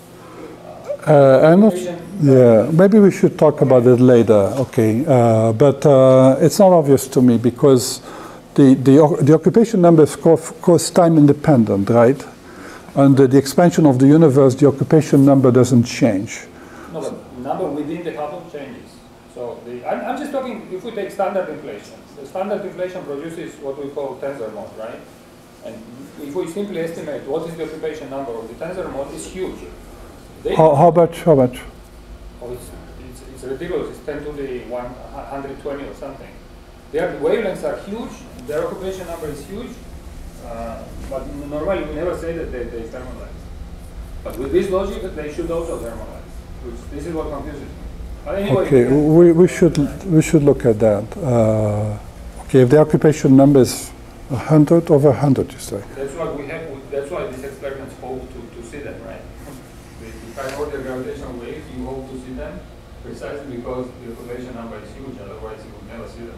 Uh, I'm not, yeah, maybe we should talk about it later, okay. Uh, but uh, it's not obvious to me because the, the, the occupation number is of course time independent, right? Under the expansion of the universe, the occupation number doesn't change. No, but number within the Hubble changes. So the, I'm, I'm just talking, if we take standard inflation, the standard inflation produces what we call tensor mode, right? And if we simply estimate what is the occupation number of the tensor mode, it's huge. How, how much? How much? Oh, it's, it's, it's ridiculous. It's ten to the one hundred twenty or something. Their wavelengths are huge. Their occupation number is huge. Uh, but normally we never say that they, they thermalize. But with this logic, they should also thermalize. Which this is what confuses me. But anyway, okay, we, we should we should look at that. Uh, okay, if the occupation number is a hundred over a hundred, you say. That's why we have. That's why these experiments hope to, to see them, right? Primordial gravitational waves, you hope to see them precisely because the occupation number is huge, otherwise you would never see them.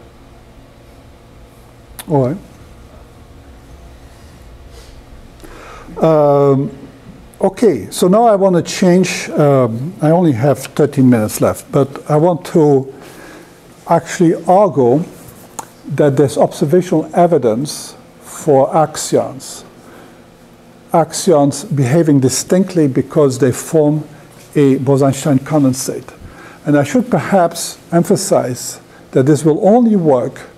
All right. Um, okay, so now I want to change, um, I only have thirteen minutes left, but I want to actually argue that there's observational evidence for axions. Axions behaving distinctly because they form a Bose-Einstein condensate. And I should perhaps emphasize that this will only work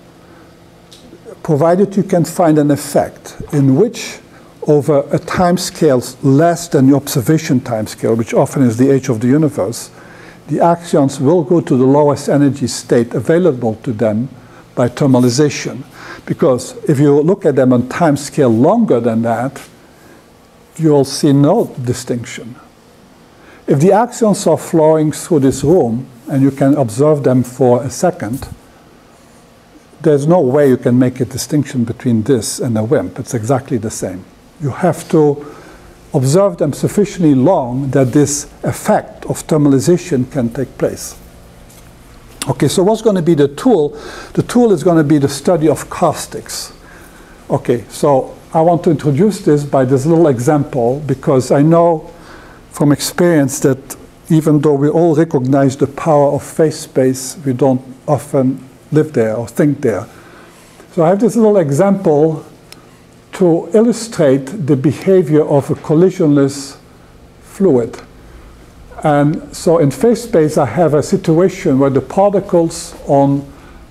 provided you can find an effect in which over a time scale less than the observation time scale, which often is the age of the universe, the axions will go to the lowest energy state available to them by thermalization. Because if you look at them on time scale longer than that, you'll see no distinction. If the axions are flowing through this room and you can observe them for a second, there's no way you can make a distinction between this and a WIMP. It's exactly the same. You have to observe them sufficiently long that this effect of thermalization can take place. Okay, so what's going to be the tool? The tool is going to be the study of caustics. Okay, so I want to introduce this by this little example because I know from experience that even though we all recognize the power of phase space, we don't often live there or think there. So I have this little example to illustrate the behavior of a collisionless fluid. And so in phase space, I have a situation where the particles on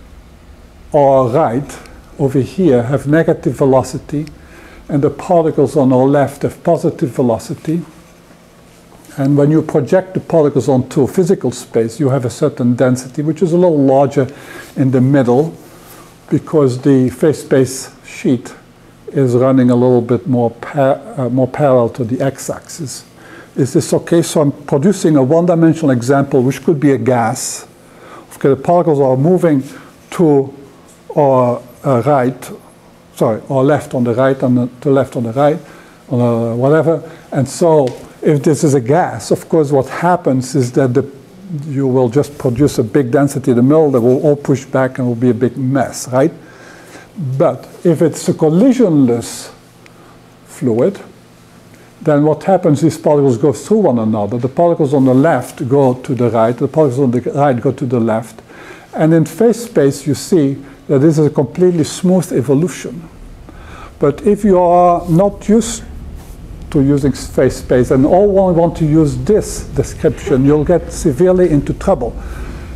our right over here have negative velocity, and the particles on our left have positive velocity. And when you project the particles onto physical space, you have a certain density, which is a little larger in the middle, because the phase space sheet is running a little bit more, par uh, more parallel to the x-axis. Is this okay? So I'm producing a one-dimensional example, which could be a gas. Okay, the particles are moving to our uh, right, sorry, or left on the right, and the, to left on the right, on the whatever. And so if this is a gas, of course what happens is that the, you will just produce a big density in the middle that will all push back and will be a big mess, right? But if it's a collisionless fluid, then what happens is particles go through one another. The particles on the left go to the right, the particles on the right go to the left. And in phase space, you see that this is a completely smooth evolution. But if you are not used to using phase space and all want to use this description, you'll get severely into trouble.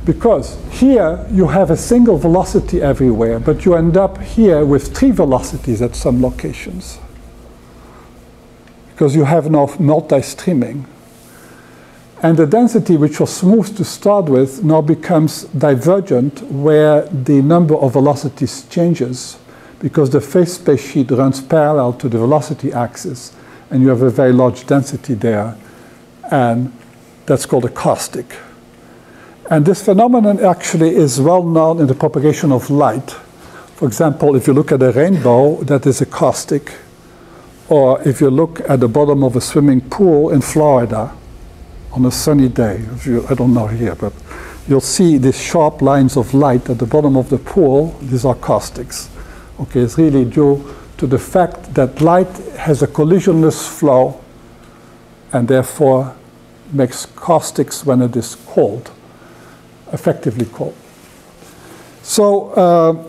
Because here you have a single velocity everywhere, but you end up here with three velocities at some locations. Because you have now multi-streaming. And the density, which was smooth to start with, now becomes divergent, where the number of velocities changes, because the phase space sheet runs parallel to the velocity axis, and you have a very large density there, and that's called a caustic. And this phenomenon actually is well known in the propagation of light. For example, if you look at a rainbow, that is a caustic. Or if you look at the bottom of a swimming pool in Florida on a sunny day, if you, I don't know here, but you'll see these sharp lines of light at the bottom of the pool. These are caustics. Okay, it's really due to the fact that light has a collisionless flow and therefore makes caustics when it is cold, effectively cold. So uh,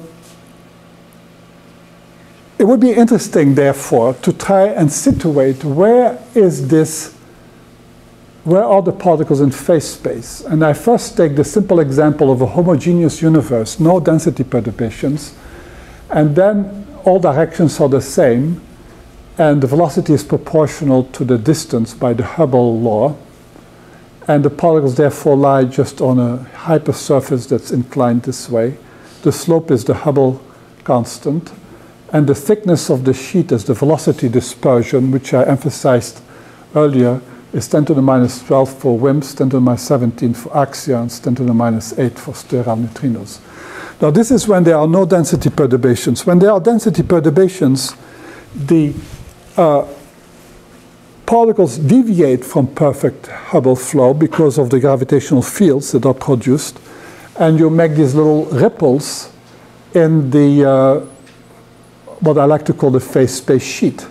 it would be interesting, therefore, to try and situate where is this, where are the particles in phase space? And I first take the simple example of a homogeneous universe, no density perturbations, and then all directions are the same, and the velocity is proportional to the distance by the Hubble law, and the particles therefore lie just on a hypersurface that's inclined this way. The slope is the Hubble constant, and the thickness of the sheet is the velocity dispersion, which I emphasized earlier, is ten to the minus twelve for WIMPs, ten to the minus seventeen for Axions, ten to the minus eight for sterile neutrinos. Now this is when there are no density perturbations. When there are density perturbations, the uh, particles deviate from perfect Hubble flow because of the gravitational fields that are produced, and you make these little ripples in the uh, what I like to call the phase space sheet.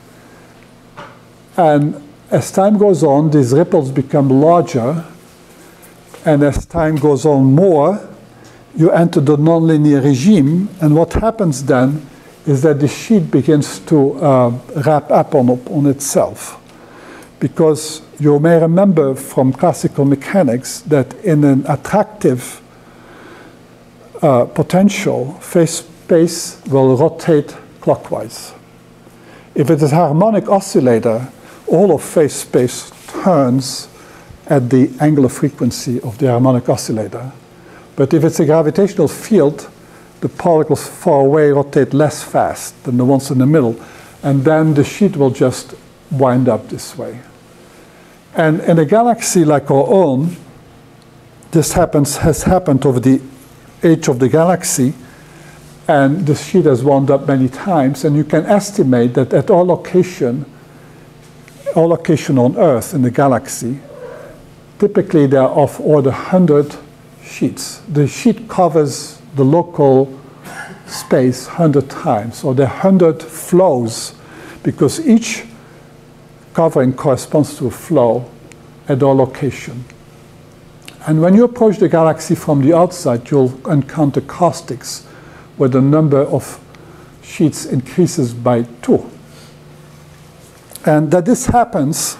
And as time goes on, these ripples become larger, and as time goes on more, you enter the nonlinear regime, and what happens then is that the sheet begins to uh, wrap up on, on itself. Because you may remember from classical mechanics that in an attractive uh, potential, phase space will rotate clockwise. If it is a harmonic oscillator, all of phase space turns at the angular frequency of the harmonic oscillator. But if it's a gravitational field, the particles far away rotate less fast than the ones in the middle, and then the sheet will just wind up this way. And in a galaxy like our own, this happens, has happened over the age of the galaxy, and the sheet has wound up many times, and you can estimate that at our location, our location on Earth in the galaxy, typically they are of order one hundred sheets. The sheet covers the local space one hundred times, or there are one hundred flows, because each covering corresponds to a flow at our location. And when you approach the galaxy from the outside, you'll encounter caustics, where the number of sheets increases by two. And that this happens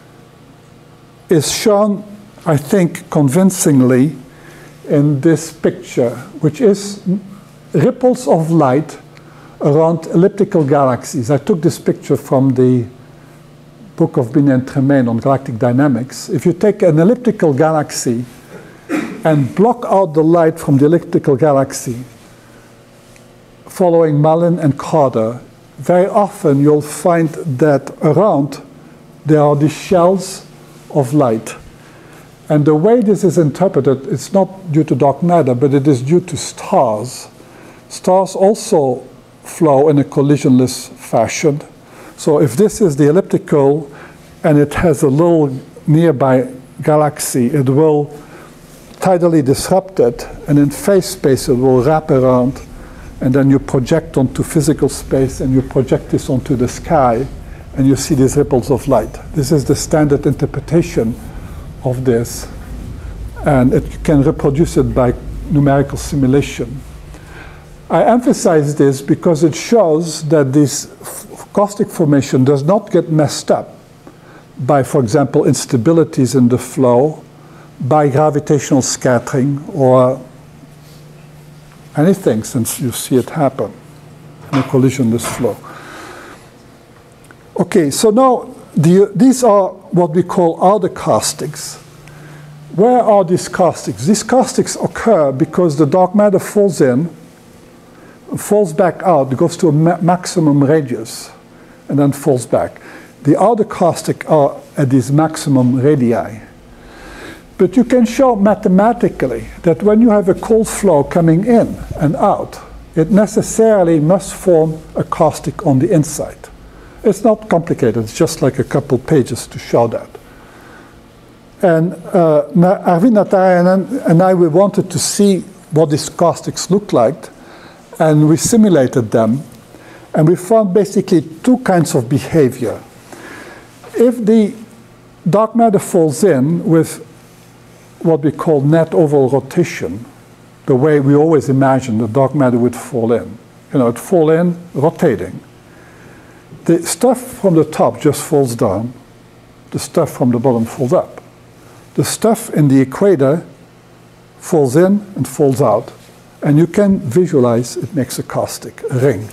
is shown, I think, convincingly in this picture, which is ripples of light around elliptical galaxies. I took this picture from the book of Binet and Tremaine on galactic dynamics. If you take an elliptical galaxy and block out the light from the elliptical galaxy, following Malin and Carter, very often you'll find that around there are these shells of light. And the way this is interpreted, it's not due to dark matter, but it is due to stars. Stars also flow in a collisionless fashion. So if this is the elliptical and it has a little nearby galaxy, it will tidally disrupt it, and in phase space it will wrap around, and then you project onto physical space, and you project this onto the sky, and you see these ripples of light. This is the standard interpretation of this, and it, you can reproduce it by numerical simulation. I emphasize this because it shows that this caustic formation does not get messed up by, for example, instabilities in the flow, by gravitational scattering or anything, since you see it happen in a collisionless flow. Okay, so now the, these are what we call outer caustics. Where are these caustics? These caustics occur because the dark matter falls in, falls back out, it goes to a ma maximum radius, and then falls back. The outer caustic are at these maximum radii. But you can show mathematically that when you have a cold flow coming in and out, it necessarily must form a caustic on the inside. It's not complicated, it's just like a couple pages to show that. And uh, Arvind Natarajan and I, we wanted to see what these caustics looked like, and we simulated them, and we found basically two kinds of behavior. If the dark matter falls in with what we call net oval rotation, the way we always imagine the dark matter would fall in. You know, it fall in, rotating. The stuff from the top just falls down. The stuff from the bottom falls up. The stuff in the equator falls in and falls out. And you can visualize it makes a caustic, a ring.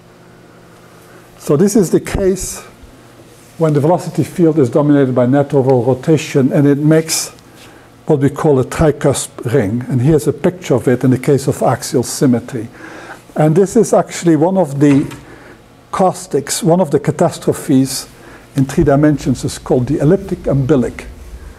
So this is the case when the velocity field is dominated by net oval rotation, and it makes what we call a tricusp ring. And here's a picture of it in the case of axial symmetry. And this is actually one of the caustics, one of the catastrophes in three dimensions is called the elliptic umbilic.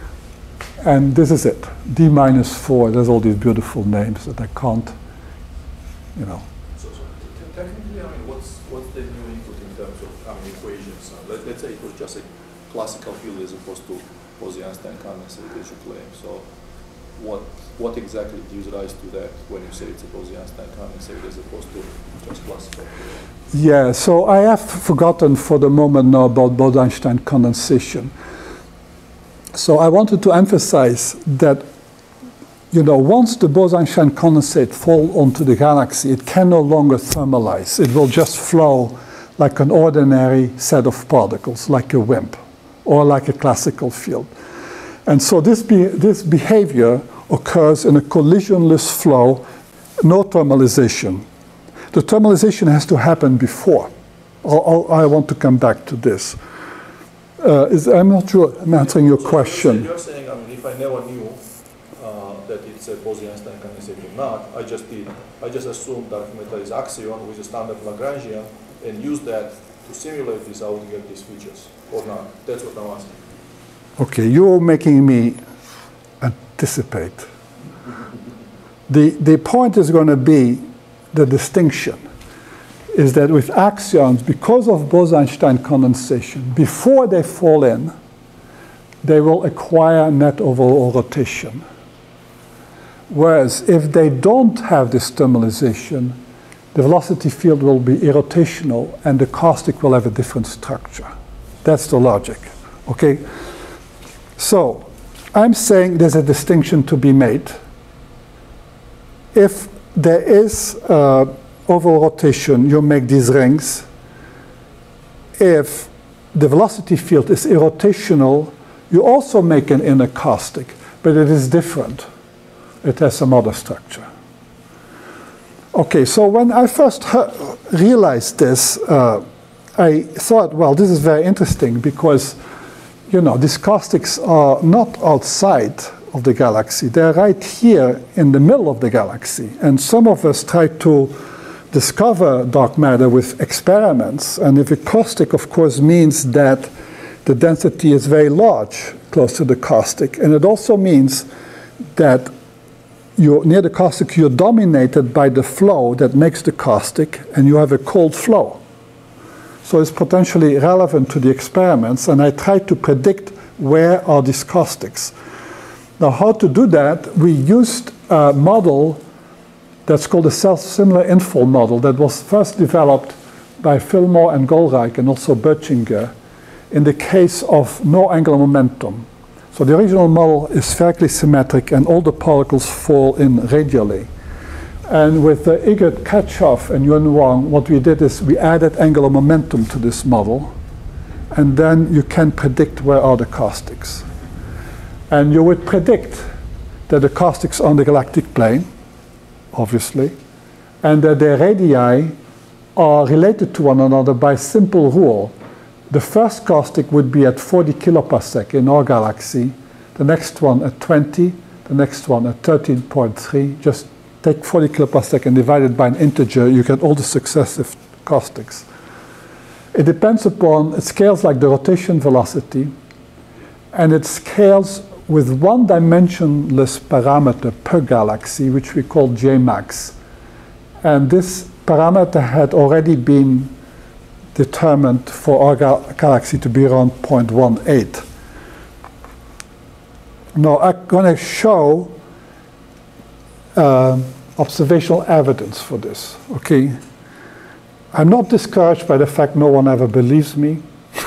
And this is it, D minus four. There's all these beautiful names that I can't, you know. So, so technically, I mean, what's, what's the new input in terms of I mean, equations? Uh, let, let's say it was just a classical field as opposed to Bose-Einstein condensate as you claim. So what what exactly gives rise to that when you say it's a Bose-Einstein condensate as opposed to just classical field? Yeah, so I have forgotten for the moment now about Bose-Einstein condensation. So I wanted to emphasize that, you know, once the Bose-Einstein condensate falls onto the galaxy, it can no longer thermalize. It will just flow like an ordinary set of particles, like a WIMP, or like a classical field. And so this, be, this behavior occurs in a collisionless flow, no thermalization. The thermalization has to happen before. Or, or I want to come back to this. Uh, is, I'm not sure I'm answering your so question. You're saying, I mean, if I never knew uh, that it's a Bose-Einstein condensate or not, I just did, I just assumed dark matter is Axion with a standard Lagrangian and use that to simulate this, I would get these features, or not? That's what I'm asking. Okay, you're making me anticipate. The, the point is going to be the distinction is that with axions, because of Bose-Einstein condensation, before they fall in, they will acquire net oval rotation. Whereas if they don't have this thermalization, the velocity field will be irrotational and the caustic will have a different structure. That's the logic, okay? So I'm saying there's a distinction to be made. If there is uh, oval rotation, you make these rings. If the velocity field is irrotational, you also make an inner caustic, but it is different. It has some other structure. Okay, so when I first realized this, uh, I thought, well, this is very interesting because, you know, these caustics are not outside of the galaxy. They're right here in the middle of the galaxy. And some of us try to discover dark matter with experiments. And if a caustic, of course, means that the density is very large close to the caustic. And it also means that you're near the caustic, you're dominated by the flow that makes the caustic, and you have a cold flow. So it's potentially relevant to the experiments, and I tried to predict where are these caustics. Now, how to do that? We used a model that's called a self-similar infall model that was first developed by Fillmore and Goldreich and also Böttinger in the case of no angular momentum. So the original model is spherically symmetric and all the particles fall in radially. And with the Igert, Katchoff, and Yuan Wang, what we did is we added angular momentum to this model, and then you can predict where are the caustics. And you would predict that the caustics are on the galactic plane, obviously, and that their radii are related to one another by simple rule. The first caustic would be at forty kiloparsec in our galaxy, the next one at twenty, the next one at thirteen point three. Just take forty kiloparsec and divide it by an integer, you get all the successive caustics. It depends upon, it scales like the rotation velocity, and it scales with one dimensionless parameter per galaxy, which we call J max. And this parameter had already been determined for our gal galaxy to be around zero point one eight. Now I'm going to show uh, observational evidence for this, okay? I'm not discouraged by the fact no one ever believes me.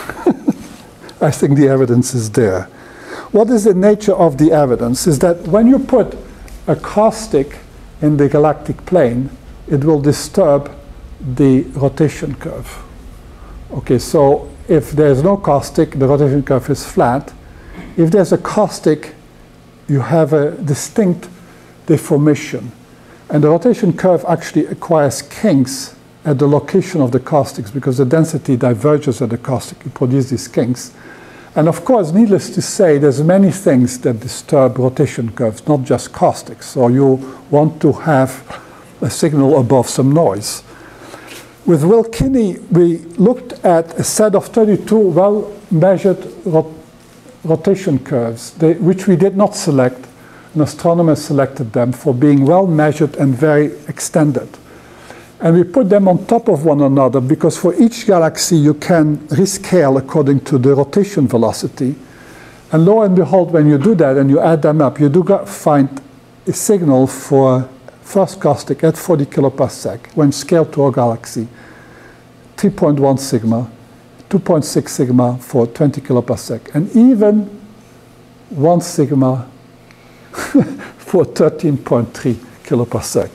I think the evidence is there. What is the nature of the evidence? Is that when you put a caustic in the galactic plane, it will disturb the rotation curve. Okay, so if there's no caustic, the rotation curve is flat. If there's a caustic, you have a distinct deformation. And the rotation curve actually acquires kinks at the location of the caustics because the density diverges at the caustic. You produce these kinks. And of course, needless to say, there's many things that disturb rotation curves, not just caustics. So you want to have a signal above some noise. With Will Kinney, we looked at a set of thirty-two well-measured rot rotation curves, they, which we did not select. An astronomer selected them for being well-measured and very extended. And we put them on top of one another because for each galaxy you can rescale according to the rotation velocity. And lo and behold, when you do that and you add them up, you do find a signal for first caustic at forty kiloparsec when scaled to our galaxy, three point one sigma, two point six sigma for twenty kiloparsec, and even one sigma for thirteen point three kiloparsec.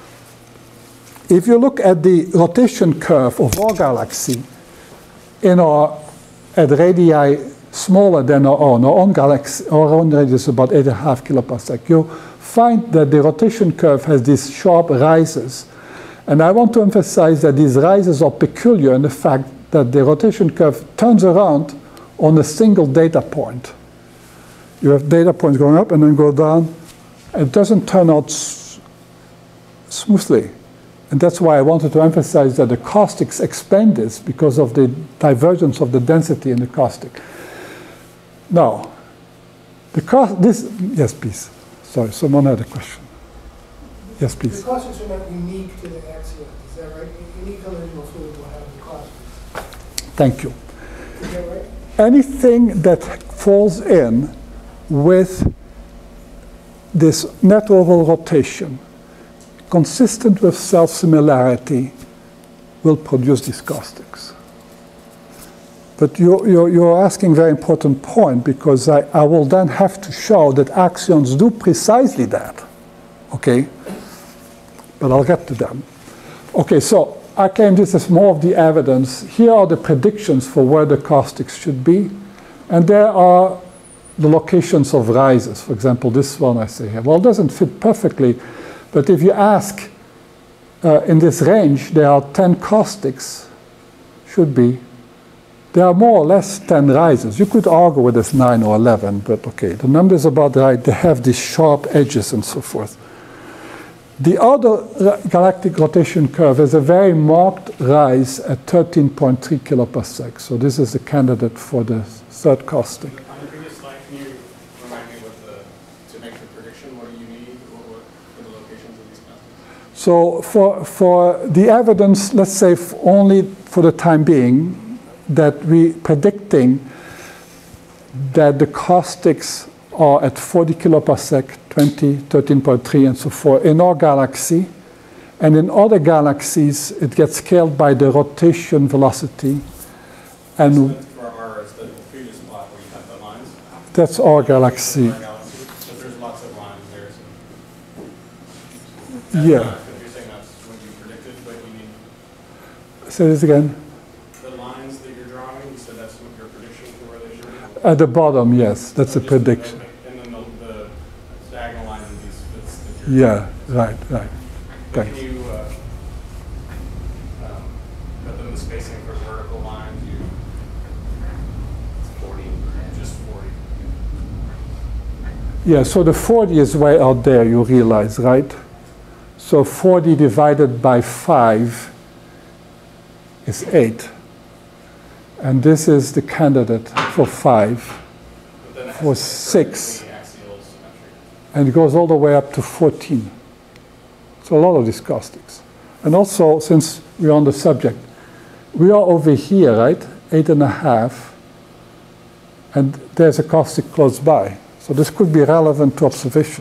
If you look at the rotation curve of our galaxy in our, at radii smaller than our own, our own galaxy, our own radius is about eight point five kiloparsec, you find that the rotation curve has these sharp rises. And I want to emphasize that these rises are peculiar in the fact that the rotation curve turns around on a single data point. You have data points going up and then go down. It doesn't turn out s smoothly. And that's why I wanted to emphasize that the caustics explain this because of the divergence of the density in the caustic. Now, the caust this, yes, please. Sorry, someone had a question. Yes, please. The caustics are not unique to the Axion, is that right? Any collisional fluid will have the caustics. Thank you. Is that right? Anything that falls in with this net oval rotation consistent with self-similarity will produce these caustics. But you're, you're, you're asking a very important point because I, I will then have to show that axions do precisely that, okay? But I'll get to them. Okay, so I came, this is more of the evidence. Here are the predictions for where the caustics should be. And there are the locations of rises. For example, this one I say here. Well, it doesn't fit perfectly. But if you ask, uh, in this range, there are ten caustics, should be. There are more or less ten rises. You could argue whether it's nine or eleven, but okay, the number is about right. They have these sharp edges and so forth. The other galactic rotation curve is a very marked rise at thirteen point three kiloparsec. So this is the candidate for the third caustic. On the previous slide, can you remind me what the, to make the prediction, what do you need what, what, for the locations of these caustics? So for, for the evidence, let's say f only for the time being, that we predicting that the caustics are at forty kiloparsec, twenty, thirteen point three, and so forth in our galaxy. And in other galaxies, it gets scaled by the rotation velocity. And so that's for our, is the previous plot where you have the lines? That's our galaxy. Our galaxy. So there's lots of lines there. So Yeah. Not, if you're saying that's what you predicted, but you need... Say this again. The lines that you're drawing, you said that's what your prediction for where they should be? At the bottom, yes, that's So a prediction. The, and then the, the diagonal lines Yeah, right, right. But Thanks. can you uh, um, put them the spacing for vertical lines? You forty, just forty. Yeah, so the forty is way out there, you realize, right? So forty divided by five is eight. And this is the candidate for five, But then it has for to be six, perfectly axial symmetry. and it goes all the way up to fourteen. So a lot of these caustics. And also, since we're on the subject, we are over here, right? Eight and a half, and there's a caustic close by. So this could be relevant to observation.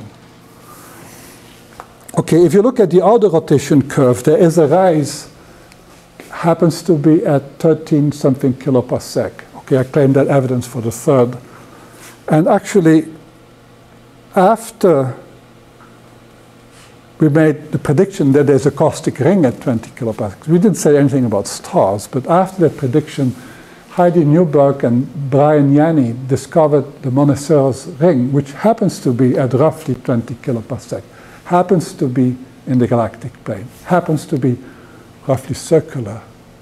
Okay, if you look at the outer rotation curve, there is a rise, happens to be at thirteen something kiloparsec. Okay, I claim that evidence for the third. And actually, after we made the prediction that there's a caustic ring at twenty kiloparsecs, we didn't say anything about stars, but after that prediction, Heidi Newberg and Brian Yanni discovered the Monoceros ring, which happens to be at roughly twenty kiloparsec, happens to be in the galactic plane, happens to be roughly circular.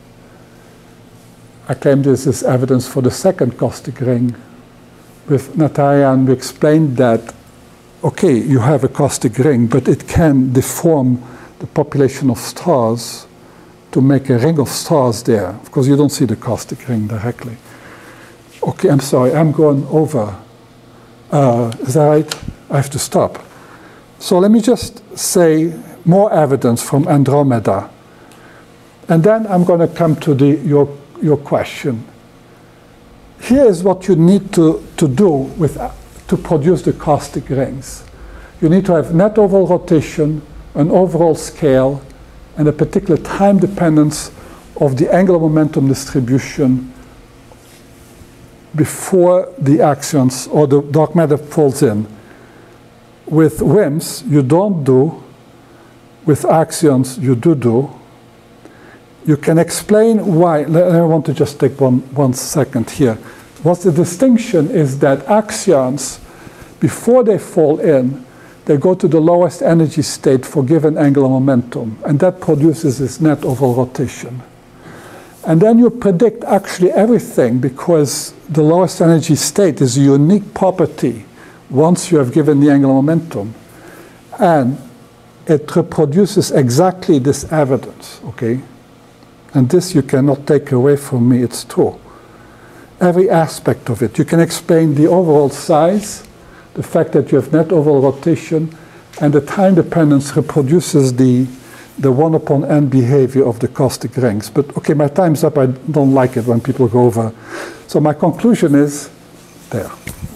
I claim this is evidence for the second caustic ring. With Natarian, we explained that, okay, you have a caustic ring, but it can deform the population of stars to make a ring of stars there. Of course, you don't see the caustic ring directly. Okay, I'm sorry, I'm going over. Uh, is that right? I have to stop. So let me just say more evidence from Andromeda. And then I'm going to come to the, your, your question. Here is what you need to, to do with, to produce the caustic rings. You need to have net overall rotation, an overall scale, and a particular time dependence of the angular momentum distribution before the axions or the dark matter falls in. With WIMPs, you don't do. With axions, you do do. You can explain why. I want to just take one, one second here. What's the distinction is that axions, before they fall in, they go to the lowest energy state for given angular momentum, and that produces this net overall rotation. And then you predict actually everything, because the lowest energy state is a unique property once you have given the angular momentum. And it reproduces exactly this evidence, okay? And this you cannot take away from me, it's true. Every aspect of it. You can explain the overall size, the fact that you have net overall rotation, and the time dependence reproduces the, the one upon n behavior of the caustic rings. But okay, my time's up. I don't like it when people go over. So my conclusion is there.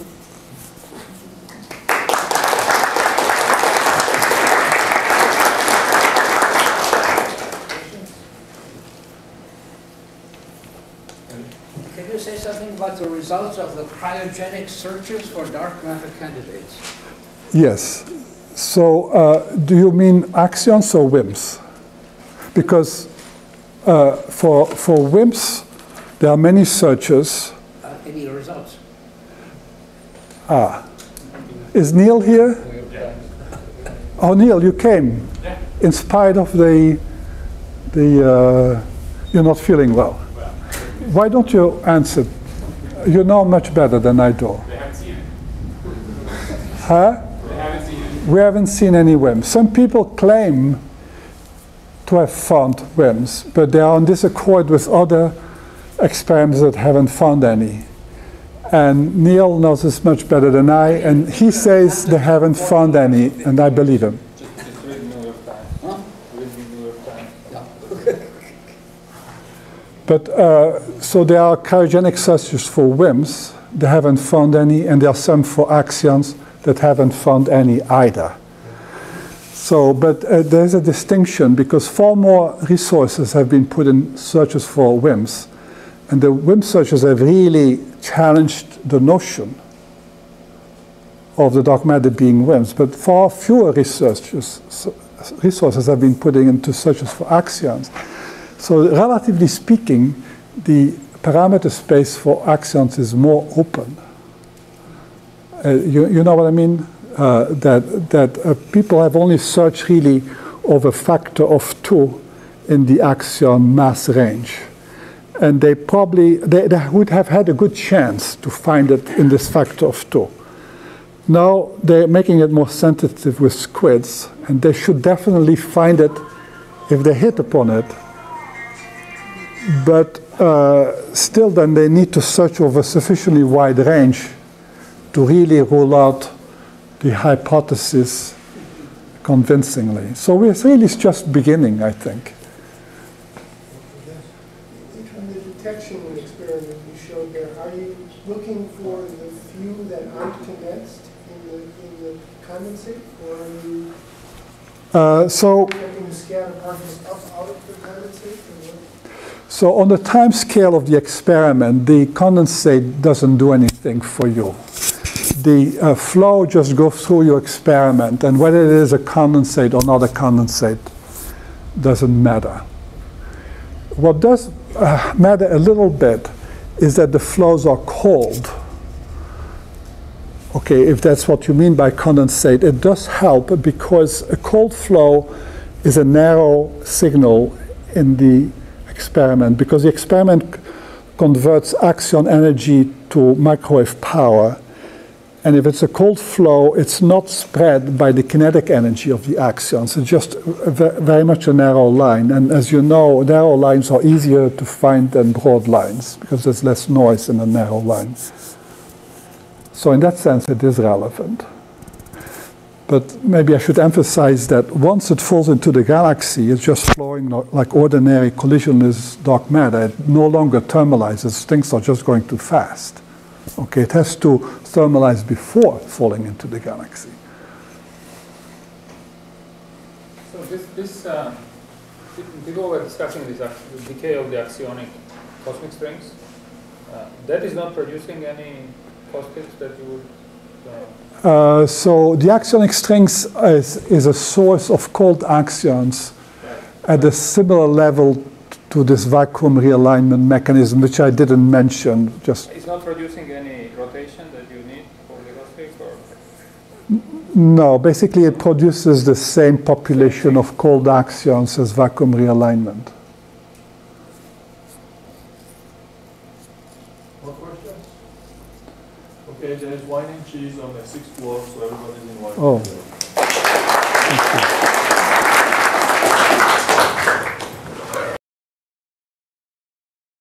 Can you say something about the results of the cryogenic searches for dark matter candidates? Yes. So uh, do you mean axions or WIMPs? Because uh, for, for WIMPs, there are many searches. Uh, any results? Ah. Is Neil here? Oh, Neil, you came. Yeah. In spite of the, the uh, you're not feeling well. Why don't you answer? You know much better than I do. They haven't seen it. Huh? They haven't seen it. We haven't seen any WIMPs. Some people claim to have found WIMPs, but they are on disaccord with other experiments that haven't found any. And Neil knows this much better than I, and he says they haven't found any, and I believe him. Just, just read New York Times. Huh? Read the New York Times. Yeah. But uh, so there are cryogenic searches for WIMPs. They haven't found any, and there are some for axions that haven't found any either. So, but uh, there's a distinction, because far more resources have been put in searches for WIMPs, and the WIMP searches have really challenged the notion of the dark matter being WIMPs. But far fewer researchers, resources have been put into searches for axions. So relatively speaking, the parameter space for axions is more open. Uh, you, you know what I mean? uh, that, that uh, people have only searched really over a factor of two in the Axion mass range. And they probably, they, they would have had a good chance to find it in this factor of two. Now they're making it more sensitive with squids, and they should definitely find it if they hit upon it. But uh, still then they need to search over a sufficiently wide range to really rule out the hypothesis convincingly. So we're really just beginning, I think. In the detection experiment you showed there, are you looking for the few that aren't condensed in the, in the condensate, or are you Uh, so, checking the scatter particles up out of the condensate? Or what? so on the time scale of the experiment, the condensate doesn't do anything for you. The uh, flow just goes through your experiment, and whether it is a condensate or not a condensate doesn't matter. What does uh, matter a little bit is that the flows are cold. Okay, if that's what you mean by condensate, it does help because a cold flow is a narrow signal in the experiment, because the experiment converts Axion energy to microwave power. And if it's a cold flow, it's not spread by the kinetic energy of the axions. It's just a, very much a narrow line. And as you know, narrow lines are easier to find than broad lines because there's less noise in a narrow line. So in that sense, it is relevant. But maybe I should emphasize that once it falls into the galaxy, it's just flowing like ordinary collisionless dark matter. It no longer thermalizes. Things are just going too fast. Okay, it has to thermalize before falling into the galaxy. So this, this uh, people were discussing this uh, the decay of the axionic cosmic strings. Uh, that is not producing any caustics that you would. Uh, Uh, so the axionic strings is, is a source of cold axions at a similar level to this vacuum realignment mechanism, which I didn't mention. Just it's not producing any rotation that you need for the caustic, or? No, basically it produces the same population of cold axions as vacuum realignment. More questions? Okay, there is wine and cheese on the sixth floor, so everybody's invited. Oh. Thank you.